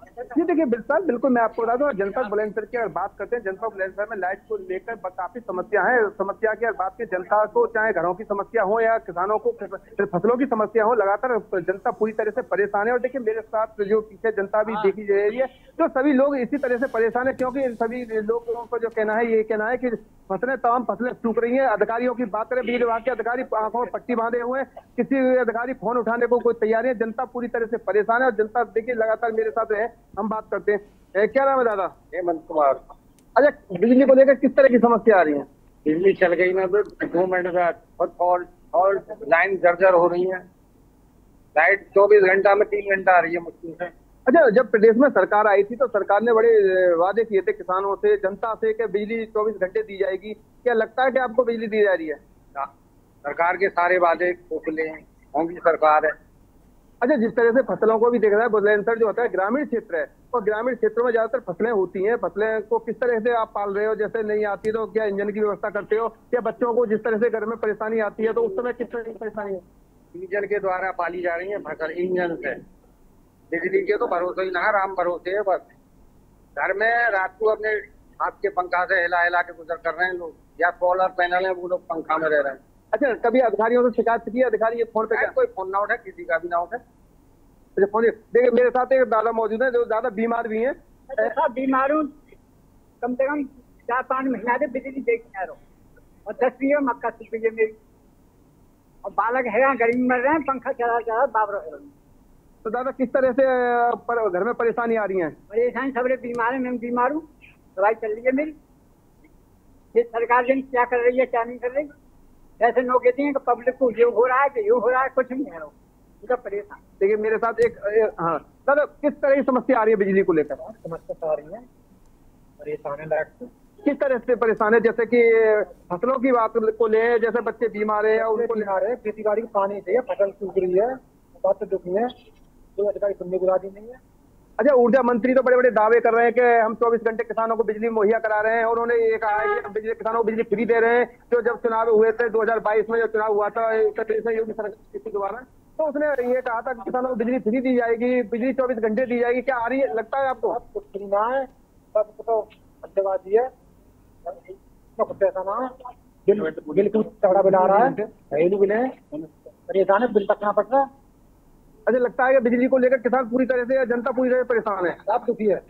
देखिए बिल्कुल मैं आपको बता दूं, जनपद बुलंदशहर की अगर बात करते हैं, जनपद बुलंदशहर में लाइट को लेकर काफी समस्या है। समस्या की अगर बात की जनता को, चाहे घरों की समस्या हो या किसानों को फसलों की समस्या हो, लगातार जनता पूरी तरह से परेशान है। और देखिए मेरे साथ जो पीछे जनता भी देखी जा रही है, तो सभी लोग इसी तरह से परेशान है, क्योंकि सभी लोगों को जो कहना है, ये कहना है कि तमाम फसलें सूख रही है। अधिकारियों की बात करें, बिजली विभाग के अधिकारी आंखों में पट्टी बांधे हुए हैं, किसी अधिकारी फोन उठाने को कोई तैयार है। जनता पूरी तरह से परेशान है और जनता देखिए लगातार मेरे साथ है, हम बात करते हैं। क्या नाम है दादा? हेमंत कुमार। अच्छा, बिजली को लेकर किस तरह की समस्या आ रही है? बिजली चल गई ना तो 2 मिनट बाद और लाइन जर्जर हो रही है। लाइट 24 घंटा में 3 घंटा आ रही है मुश्किल से। अच्छा, जब प्रदेश में सरकार आई थी तो सरकार ने बड़े वादे किए थे किसानों से, जनता से, कि बिजली 24 घंटे दी जाएगी। क्या लगता है कि आपको बिजली दी जा रही है? सरकार के सारे वादे खोखले हैं, कांग्रेस सरकार है। अच्छा, जिस तरह से फसलों को भी देख रहा है, बुलंदशहर जो होता है ग्रामीण क्षेत्र है, और ग्रामीण क्षेत्रों में ज्यादातर फसलें होती हैं। फसलें को किस तरह से आप पाल रहे हो? जैसे नहीं आती तो क्या इंजन की व्यवस्था करते हो, या बच्चों को जिस तरह से घर में परेशानी आती है तो उस समय किस तरह की परेशानी है? इंजन के द्वारा पाली जा रही है फसल, इंजन से। बिजली के तो भरोसे ही ना, राम भरोसे है बस। घर में रात को अपने हाथ के पंखा से हिला हिला के गुजर कर रहे हैं लोग, या सोलर पैनल है, वो लोग पंखा में रह रहे हैं। अच्छा, कभी अधिकारियों से शिकायत की? अधिकारी ये फोन पे कोई फोन ना उठे, किसी का भी ना उठे। अच्छा, फोन देखिए, मेरे साथ एक दादा मौजूद है जो ज्यादा बीमार भी हैं। ऐसा बीमार हूँ, कम से कम 4-5 महीना से बिजली देखने रहो, और 10 रुपये मक्का सूख गई मेरी, और बालक है गर्मी मर रहे हैं, पंखा चला बाबर। तो दादा किस तरह से घर में परेशानी आ रही है? परेशानी सबरे बीमार है, मैं बीमार हूँ, दवाई चल रही है मेरी। ये सरकार जन क्या कर रही है, क्या नहीं कर रही? ऐसे लोग कहते हैं कि पब्लिक को ये हो रहा है, कि ये हो रहा है, कुछ नहीं है उनका परेशान। देखिए मेरे साथ एक हाँ दादा, किस तरह की समस्या आ रही है बिजली को लेकर? समस्या आ रही है, परेशान है लाइट से। किस तरह से परेशान है? जैसे कि फसलों की बात को ले, जैसे बच्चे बीमार है, उनको बीमार है, खेती बाड़ी को पानी चाहिए, फसल सूख रही है, बात तो दुखी है, कोई अधिकारी सुनने को राजी नहीं है। अच्छा, ऊर्जा मंत्री तो बड़े बड़े दावे कर रहे हैं कि हम 24 घंटे किसानों को बिजली मुहैया करा रहे हैं, और उन्होंने ये कहा है कि बिजली किसानों को बिजली फ्री दे रहे हैं। जो जब चुनाव हुए थे 2022 में, जो चुनाव हुआ था योगी सरकार के द्वारा, तो उसने ये कहा था कि किसानों को बिजली फ्री दी जाएगी, बिजली 24 घंटे दी जाएगी। क्या आ रही है, लगता है आपको? कुछ फ्री ना है, सब तो अड्डेबाजी है, कुछ पैसा ना है, बिल कुछ तगड़ा बिल आ रहा है, घरेलू बिल है, परेशान है, बिल तकना पड़ रहा है। अच्छा, लगता है कि बिजली को लेकर किसान पूरी तरह से या जनता पूरी तरह से परेशान है, आप दुखी है।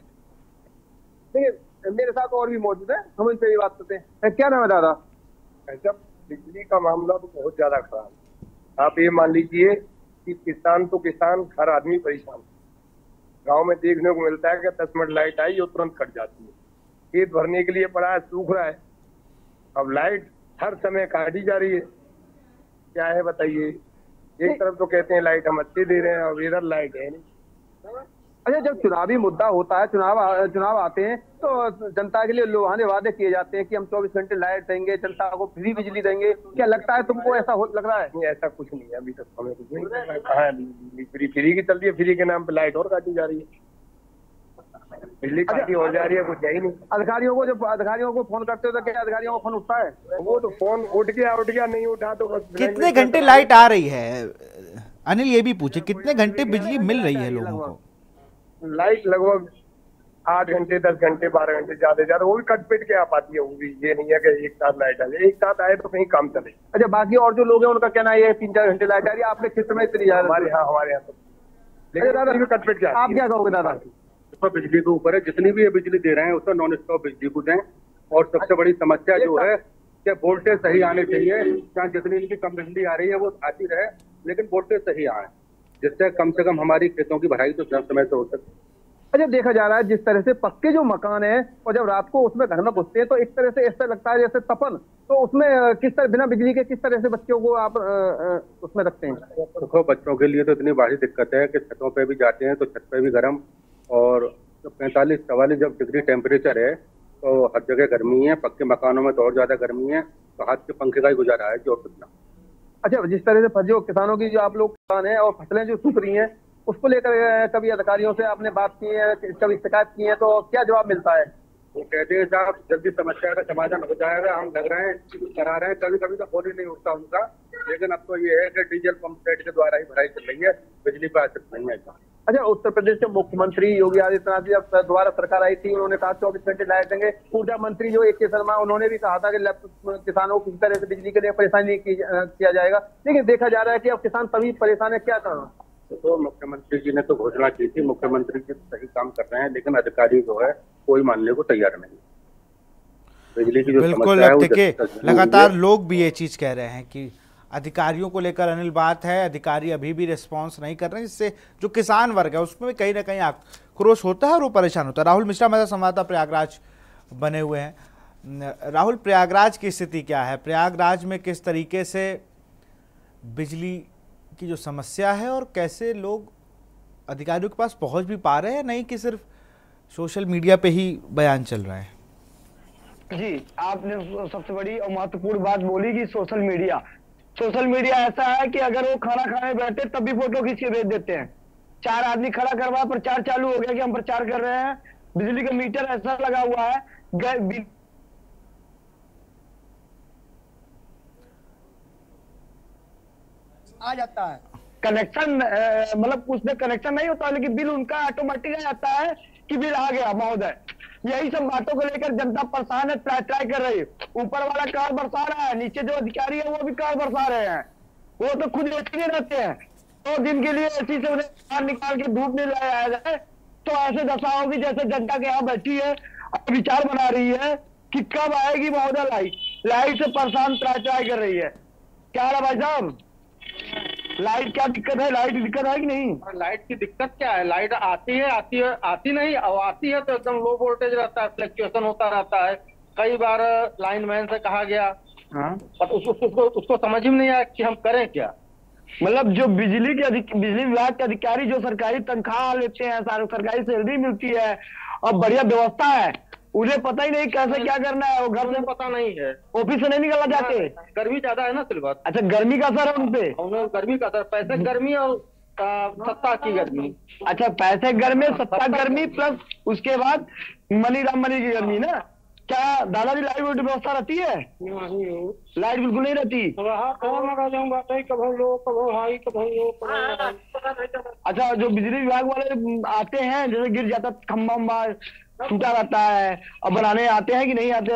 देखिए मेरे साथ और भी मौजूद है, हम इनसे भी बात करते हैं। क्या नाम है दादा? जब बिजली का मामला तो बहुत ज्यादा खराब है। आप ये मान लीजिए कि किसान तो किसान, हर आदमी परेशान। गांव में देखने को मिलता है कि 10 मिनट लाइट आई और तुरंत कट जाती है। खेत भरने के लिए पड़ा है, सूख रहा है, अब लाइट हर समय काटी जा रही है। क्या है बताइए? एक तरफ तो कहते हैं लाइट हम अच्छी दे रहे हैं, और इधर लाइट है नहीं। अच्छा, जब चुनावी मुद्दा होता है, चुनाव आते हैं, तो जनता के लिए लुभाने वादे किए जाते हैं कि हम 24 घंटे लाइट देंगे, जनता को फ्री बिजली देंगे। क्या लगता है तुमको, ऐसा लग रहा है? नहीं, ऐसा कुछ नहीं है, अभी तक हमें कुछ नहीं कहा है। फ्री की चलती है, फ्री के नाम पे लाइट और काटी जा रही है, बिजली काटी हो जा रही है, कुछ है ही नहीं। अधिकारियों को फोन करते हो तो क्या अधिकारियों को फोन उठता है? वो तो फोन उठ गया, नहीं उठा तो बस। कितने घंटे लाइट आ रही है अनिल, ये भी पूछे, कितने घंटे बिजली मिल रही है लोगों को? लाइट लगभग 8 घंटे, 10 घंटे, 12 घंटे, ज्यादा वो भी कट पिट के आ पाती है। वो भी ये नहीं है कि एक साथ लाइट आ जाए, एक साथ आए तो कहीं काम चले। अच्छा, बाकी और जो लोग हैं उनका कहना है 3-4 घंटे लाइट आ रही है। आपके क्षेत्र में इतनी ज्यादा? हमारे यहाँ तो, लेकिन दादा कट पिट के आप क्या कहोगे दादा? बिजली के ऊपर है, जितनी भी ये बिजली दे रहे हैं उसमें नॉन स्टॉप बिजली को दें। और सबसे बड़ी समस्या जो है कि वोल्टेज सही आने चाहिए। चाहे जितनी इनकी कम बिजली आ रही है वो आती रहे, लेकिन वोल्टेज सही आए, जिससे कम से कम हमारी खेतों की भराई तो समय से हो सके। अच्छा, देखा जा रहा है जिस तरह से पक्के जो मकान है, और जब रात को उसमें घर में घुसते हैं तो एक तरह से ऐसा लगता है जैसे तपन। तो उसमें किस तरह, बिना बिजली के किस तरह से बच्चों को आप उसमें रखते हैं? देखो, बच्चों के लिए तो इतनी बड़ी दिक्कत है कि छतों पे भी जाते हैं तो छत पे भी गर्म, और 45-44 जब डिग्री टेम्परेचर है तो हर जगह गर्मी है। पक्के मकानों में तो और ज्यादा गर्मी है, तो हाथ के पंखे का ही गुजारा है जो कितना। अच्छा, जिस तरह से जो किसानों की जो आप लोग किसान है और फसलें जो सूख रही हैं, उसको लेकर कभी अधिकारियों से आपने बात की है, कभी शिकायत की है, तो क्या जवाब मिलता है? वो कहते हैं साहब जल्दी समस्या का समाधान हो जाएगा, हम लग रहे हैं, करा रहे हैं। कभी कभी तो फोन ही नहीं उठता उनका, लेकिन अब तो ये है कि डीजल पंप सेट के द्वारा ही भराई चल रही है, बिजली पर असर नहीं है। अच्छा, उत्तर प्रदेश के मुख्यमंत्री योगी आदित्यनाथ जी जब दोबारा सरकार आई थी, उन्होंने कहा 24 घंटे लाइट देंगे। ऊर्जा मंत्री जो AK शर्मा, उन्होंने भी कहा था कि किसानों को किसी तरह से बिजली के लिए परेशान नहीं किया जाएगा, लेकिन देखा जा रहा है कि अब किसान तभी परेशान है। क्या कारण? तो मुख्यमंत्री जी ने तो घोषणा की थी, मुख्यमंत्री जी सही काम कर रहे हैं, लेकिन अधिकारी जो है कोई मानने को तैयार नहीं। बिजली की जो बिल्कुल, अब देखिए लगातार लोग भी ये चीज कह रहे हैं कि अधिकारियों को लेकर अनिल बात है, अधिकारी अभी भी रिस्पॉन्स नहीं कर रहे हैं, जिससे जो किसान वर्ग है उसमें भी कहीं ना कहीं आक्रोश होता है और वो परेशान होता है। राहुल मिश्रा मेरा संवाददाता प्रयागराज बने हुए हैं। राहुल, प्रयागराज की स्थिति क्या है? प्रयागराज में किस तरीके से बिजली की जो समस्या है और कैसे लोग अधिकारियों के पास पहुंच भी पा रहे हैं, नहीं कि सिर्फ सोशल मीडिया पे ही बयान चल रहा है? जी, आपने सबसे बड़ी और महत्वपूर्ण बात बोली कि सोशल मीडिया ऐसा है कि अगर वो खाना खाने बैठे तब भी फोटो खींच के भेज देते हैं। 4 आदमी खड़ा करवा, प्रचार चालू हो गया कि हम प्रचार कर रहे हैं। बिजली का मीटर ऐसा लगा हुआ है, आ जाता है कनेक्शन, मतलब उसमें कनेक्शन नहीं होता, लेकिन बिल उनका ऑटोमेटिक आ जाता है कि बिल आ गया महोदय। यही सब बातों को लेकर जनता परेशान है, ट्राई कर रही है। ऊपर वाला कार बरसा रहा है, नीचे जो अधिकारी है वो भी कार बरसा रहे हैं। वो तो खुद एसी में रहते हैं, 2 दिन के लिए एसी से उन्हें बाहर निकाल के धूप में लाया जाए तो ऐसे दशा होगी जैसे जनता के यहाँ बैठी है, विचार बना रही है कि कब आएगी महोदय लाइट से परेशान ट्राई कर रही है। क्या है भाई साहब, लाइट क्या दिक्कत है? लाइट की दिक्कत है कि नहीं? लाइट की दिक्कत क्या है? लाइट आती नहीं, और आती है तो एकदम लो वोल्टेज रहता है, फ्लक्चुएशन होता रहता है। कई बार लाइनमैन से कहा गया, पर उसको समझ ही नहीं आया कि हम करें क्या। मतलब जो बिजली विभाग के अधिकारी जो सरकारी तनख्वाह लेते हैं, सरकारी सैलरी मिलती है और बढ़िया व्यवस्था है, उन्हें पता ही नहीं कैसे क्या करना है। वो घर से पता नहीं है, ऑफिस से नहीं निकलना चाहते। गर्मी ज्यादा है ना सिलवत। अच्छा, गर्मी का असर है उनपे? गर्मी का असर, पैसे गर्मी और सत्ता की गर्मी। अच्छा, पैसे गर्मी, सत्ता गर्मी, प्लस उसके बाद मनी की गर्मी ना। क्या दादाजी लाइट व्यवस्था रहती है? लाइट बिल्कुल नहीं रहती। अच्छा, जो बिजली विभाग वाले आते हैं, जैसे गिर जाता खम्भा उम्बा टूटा रहता है, अब बनाने आते हैं कि नहीं आते?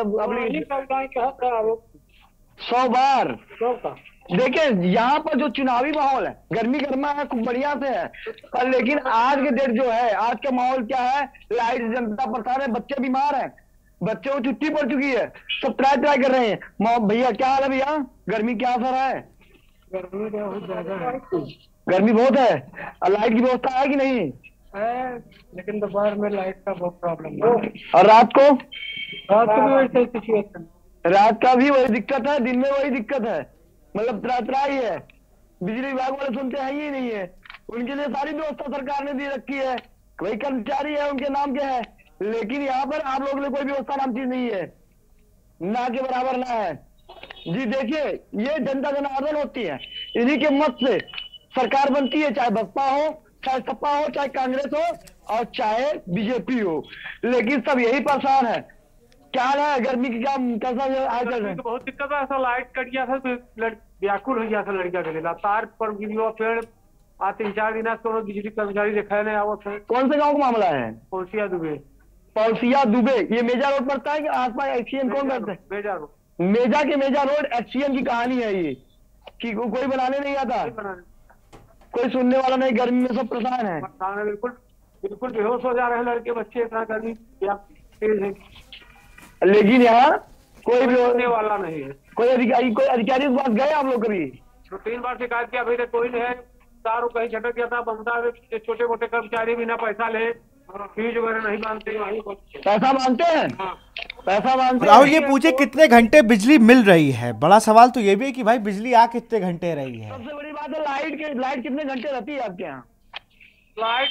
100 बार। देखिए, यहाँ पर जो चुनावी माहौल है, गर्मी गर्मा है, खूब बढ़िया से है, पर लेकिन आज के डेट जो है, आज का माहौल क्या है? लाइट जनता परेशान है, बच्चे बीमार हैं, बच्चों को छुट्टी पड़ चुकी है, सब ट्राई कर रहे हैं। भैया क्या हाल है भैया, गर्मी क्या असर है? गर्मी बहुत ज्यादा है। गर्मी बहुत है, लाइट की व्यवस्था है कि नहीं है? लेकिन दोपहर में लाइट का बहुत प्रॉब्लम है। और रात को भी वैसे सिचुएशन, रात का भी वही दिक्कत है, दिन में वही दिक्कत है, मतलब त्राही है। बिजली विभाग वाले सुनते हैं ही नहीं है। उनके लिए सारी व्यवस्था सरकार ने दी रखी है, वही कर्मचारी है, उनके नाम के है, लेकिन यहाँ पर आप लोगों ने कोई व्यवस्था नाम चीज नहीं है, ना के बराबर ना है। जी देखिए, ये जनता जनार्दन होती है, इन्हीं के मत से सरकार बनती है, चाहे बसपा हो, चाहे सपा हो, चाहे कांग्रेस हो और चाहे बीजेपी हो, लेकिन सब यही परेशान है। क्या है गर्मी की, क्या कैसा हाल है? बहुत दिक्कत है। ऐसा लाइट कट गया था तो व्याकुल हो गया था लड़किया के लिए। तार पर पेड़ 3-4 दिन तो बिजली कर्मचारी देखा नहीं आवत है। कौन से गाँव का मामला है? पौसिया दुबे। ये मेजा रोड पड़ता है कि आसपास? HCM कौन करता है? Meja road. Meja road HCM की कहानी है ये, कि कोई बनाने नहीं आता, कोई सुनने वाला नहीं, गर्मी में सब परेशान है। बिल्कुल बेहोश हो जा रहे हैं लड़के बच्चे, इतना गर्मी तेज है। लेकिन यहाँ कोई भी होने वाला नहीं है। कोई अधिकारी के पास गए आप लोग कभी? 3 बार शिकायत किया, अभी तक कोई नहीं है। तारों कहीं झटक गया था, बनता छोटे मोटे कर्मचारी बिना पैसा ले, फीस वगैरह नहीं मानते। पैसा मांगते हैं? पैसा मांगते। राहुल, ये पूछे कितने घंटे बिजली मिल रही है, बड़ा सवाल तो ये भी है कि भाई बिजली आ कितने घंटे रही है। सबसे बड़ी बात है लाइट कितने घंटे रहती है आपके यहाँ? लाइट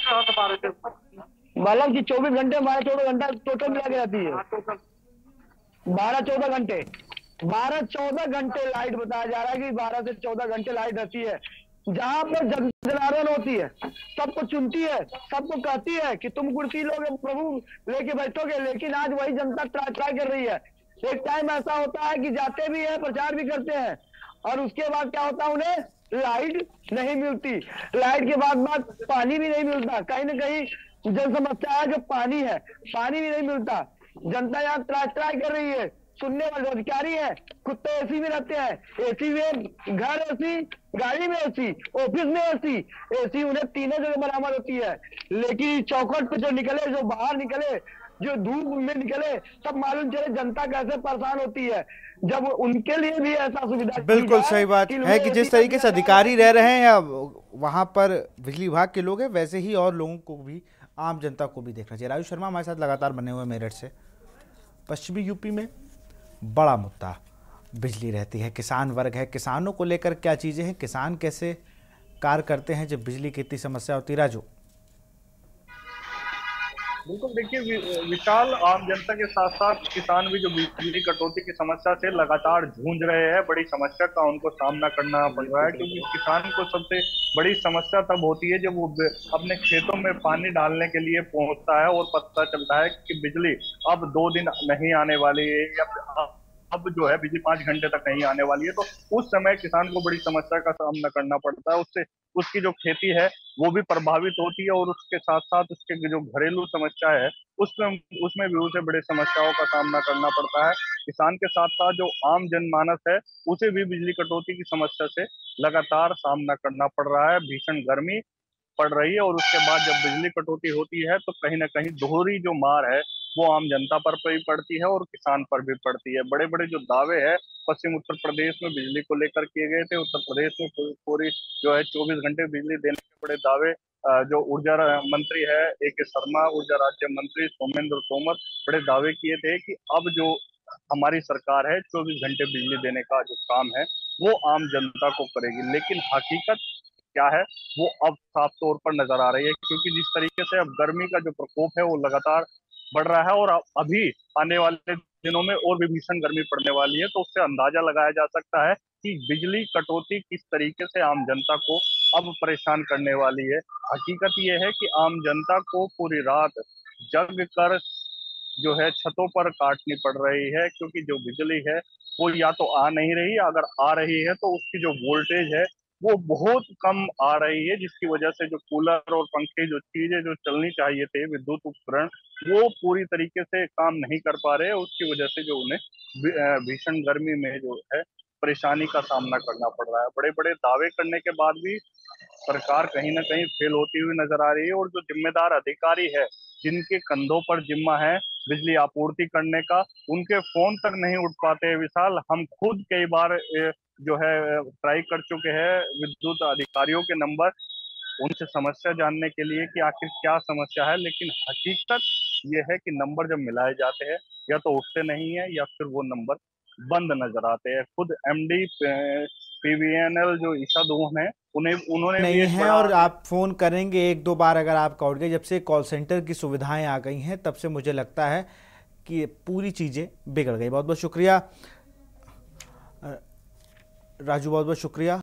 मतलब कि 24 घंटे 12-14 घंटा टोटल मिला के रहती है। 12-14 घंटे 12-14 घंटे लाइट बताया जा रहा है कि 12 से 14 घंटे लाइट रहती है। जहाँ पर जनार्दन होती है, सबको चुनती है, सबको कहती है कि तुम कुर्सी लोगे, प्रभु लेके बैठोगे, लेकिन आज वही जनता ट्राई कर रही है। एक टाइम ऐसा होता है कि जाते भी है, प्रचार भी करते हैं, और उसके बाद क्या होता है, उन्हें लाइट नहीं मिलती, लाइट के बाद पानी भी नहीं मिलता, कहीं ना कहीं जन समस्या है जो पानी है, पानी भी नहीं मिलता। जनता यहाँ ट्राई कर रही है, सुनने वाले अधिकारी है, खुद तो एसी में रहते हैं, एसी में घर एसी, गाड़ी में एसी, ऑफिस में एसी, एसी उन्हें तीनों जगह बरामद होती है, लेकिन चौखट पे जो निकले, जो बाहर निकले, जो धूप में निकले, तब मालूम चले जनता कैसे परेशान होती है जब उनके लिए भी ऐसा सुविधा। बिल्कुल सही बात है कि जिस तरीके से अधिकारी रह रहे हैं या वहां पर बिजली विभाग के लोग हैं, वैसे ही और लोगों को भी, आम जनता को भी देखना चाहिए। राजू शर्मा हमारे साथ लगातार बने हुए मेरठ से। पश्चिमी यूपी में बड़ा मुद्दा बिजली रहती है, किसान वर्ग है, किसानों को लेकर क्या चीजें हैं, किसान कैसे कार्य करते हैं जब बिजली की इतनी समस्या होती है। राजू बिल्कुल, देखिए विशाल, आम जनता के साथ साथ किसान भी जो बिजली कटौती की समस्या से लगातार जूझ रहे हैं, बड़ी समस्या का उनको सामना करना पड़ रहा है, क्योंकि किसान को सबसे बड़ी समस्या तब होती है जब वो अपने खेतों में पानी डालने के लिए पहुंचता है और पता चलता है कि बिजली अब 2 दिन नहीं आने वाली है या अब जो है बिजली 5 घंटे तक नहीं आने वाली है। तो उस समय किसान को बड़ी समस्या का सामना करना पड़ता है, उससे उसकी जो खेती है वो भी प्रभावित होती है और उसके साथ साथ उसके जो घरेलू समस्या है उसमें भी उसे बड़े समस्याओं का सामना करना पड़ता है। किसान के साथ साथ जो आम जनमानस है उसे भी बिजली कटौती की समस्या से लगातार सामना करना पड़ रहा है। भीषण गर्मी पड़ रही है और उसके बाद जब बिजली कटौती होती है तो कहीं ना कहीं दोहरी जो मार है वो आम जनता पर भी पड़ती है और किसान पर भी पड़ती है। बड़े बड़े जो दावे हैं पश्चिम उत्तर प्रदेश में बिजली को लेकर किए गए थे, उत्तर प्रदेश में पूरी जो है 24 घंटे बिजली देने के बड़े दावे जो ऊर्जा मंत्री है AK शर्मा, ऊर्जा राज्य मंत्री सोमेंद्र तोमर, बड़े दावे किए थे कि अब जो हमारी सरकार है 24 घंटे बिजली देने का जो काम है वो आम जनता को करेगी। लेकिन हकीकत क्या है वो अब साफ तौर पर नजर आ रही है, क्योंकि जिस तरीके से अब गर्मी का जो प्रकोप है वो लगातार बढ़ रहा है और अभी आने वाले दिनों में और भी भीषण गर्मी पड़ने वाली है, तो उससे अंदाजा लगाया जा सकता है कि बिजली कटौती किस तरीके से आम जनता को अब परेशान करने वाली है। हकीकत ये है कि आम जनता को पूरी रात जग कर जो है छतों पर काटनी पड़ रही है, क्योंकि जो बिजली है वो या तो आ नहीं रही, अगर आ रही है तो उसकी जो वोल्टेज है वो बहुत कम आ रही है, जिसकी वजह से जो कूलर और पंखे जो चीजें जो चलनी चाहिए थे, विद्युत उपकरण, वो पूरी तरीके से काम नहीं कर पा रहे हैं। उसकी वजह से जो उन्हें भीषण गर्मी में जो है परेशानी का सामना करना पड़ रहा है। बड़े बड़े दावे करने के बाद भी सरकार कहीं ना कहीं फेल होती हुई नजर आ रही है और जो जिम्मेदार अधिकारी है जिनके कंधों पर जिम्मा है बिजली आपूर्ति करने का, उनके फोन तक नहीं उठ पाते। विशाल, हम खुद कई बार जो है ट्राई कर चुके हैं विद्युत अधिकारियों के नंबर, उनसे समस्या जानने के लिए कि आखिर क्या समस्या है, लेकिन हकीकत ये है कि नंबर जब मिलाए जाते हैं या तो उठते नहीं है या फिर वो नंबर बंद नजर आते हैं। खुद MD PVNL जो ईशा दोहन है उन्होंने नहीं है, और आप फोन करेंगे 1-2 बार अगर आपका उठ गया, जब से कॉल सेंटर की सुविधाएं आ गई हैं तब से मुझे लगता है कि पूरी चीजें बिगड़ गई। बहुत बहुत शुक्रिया राजू, बहुत बहुत शुक्रिया।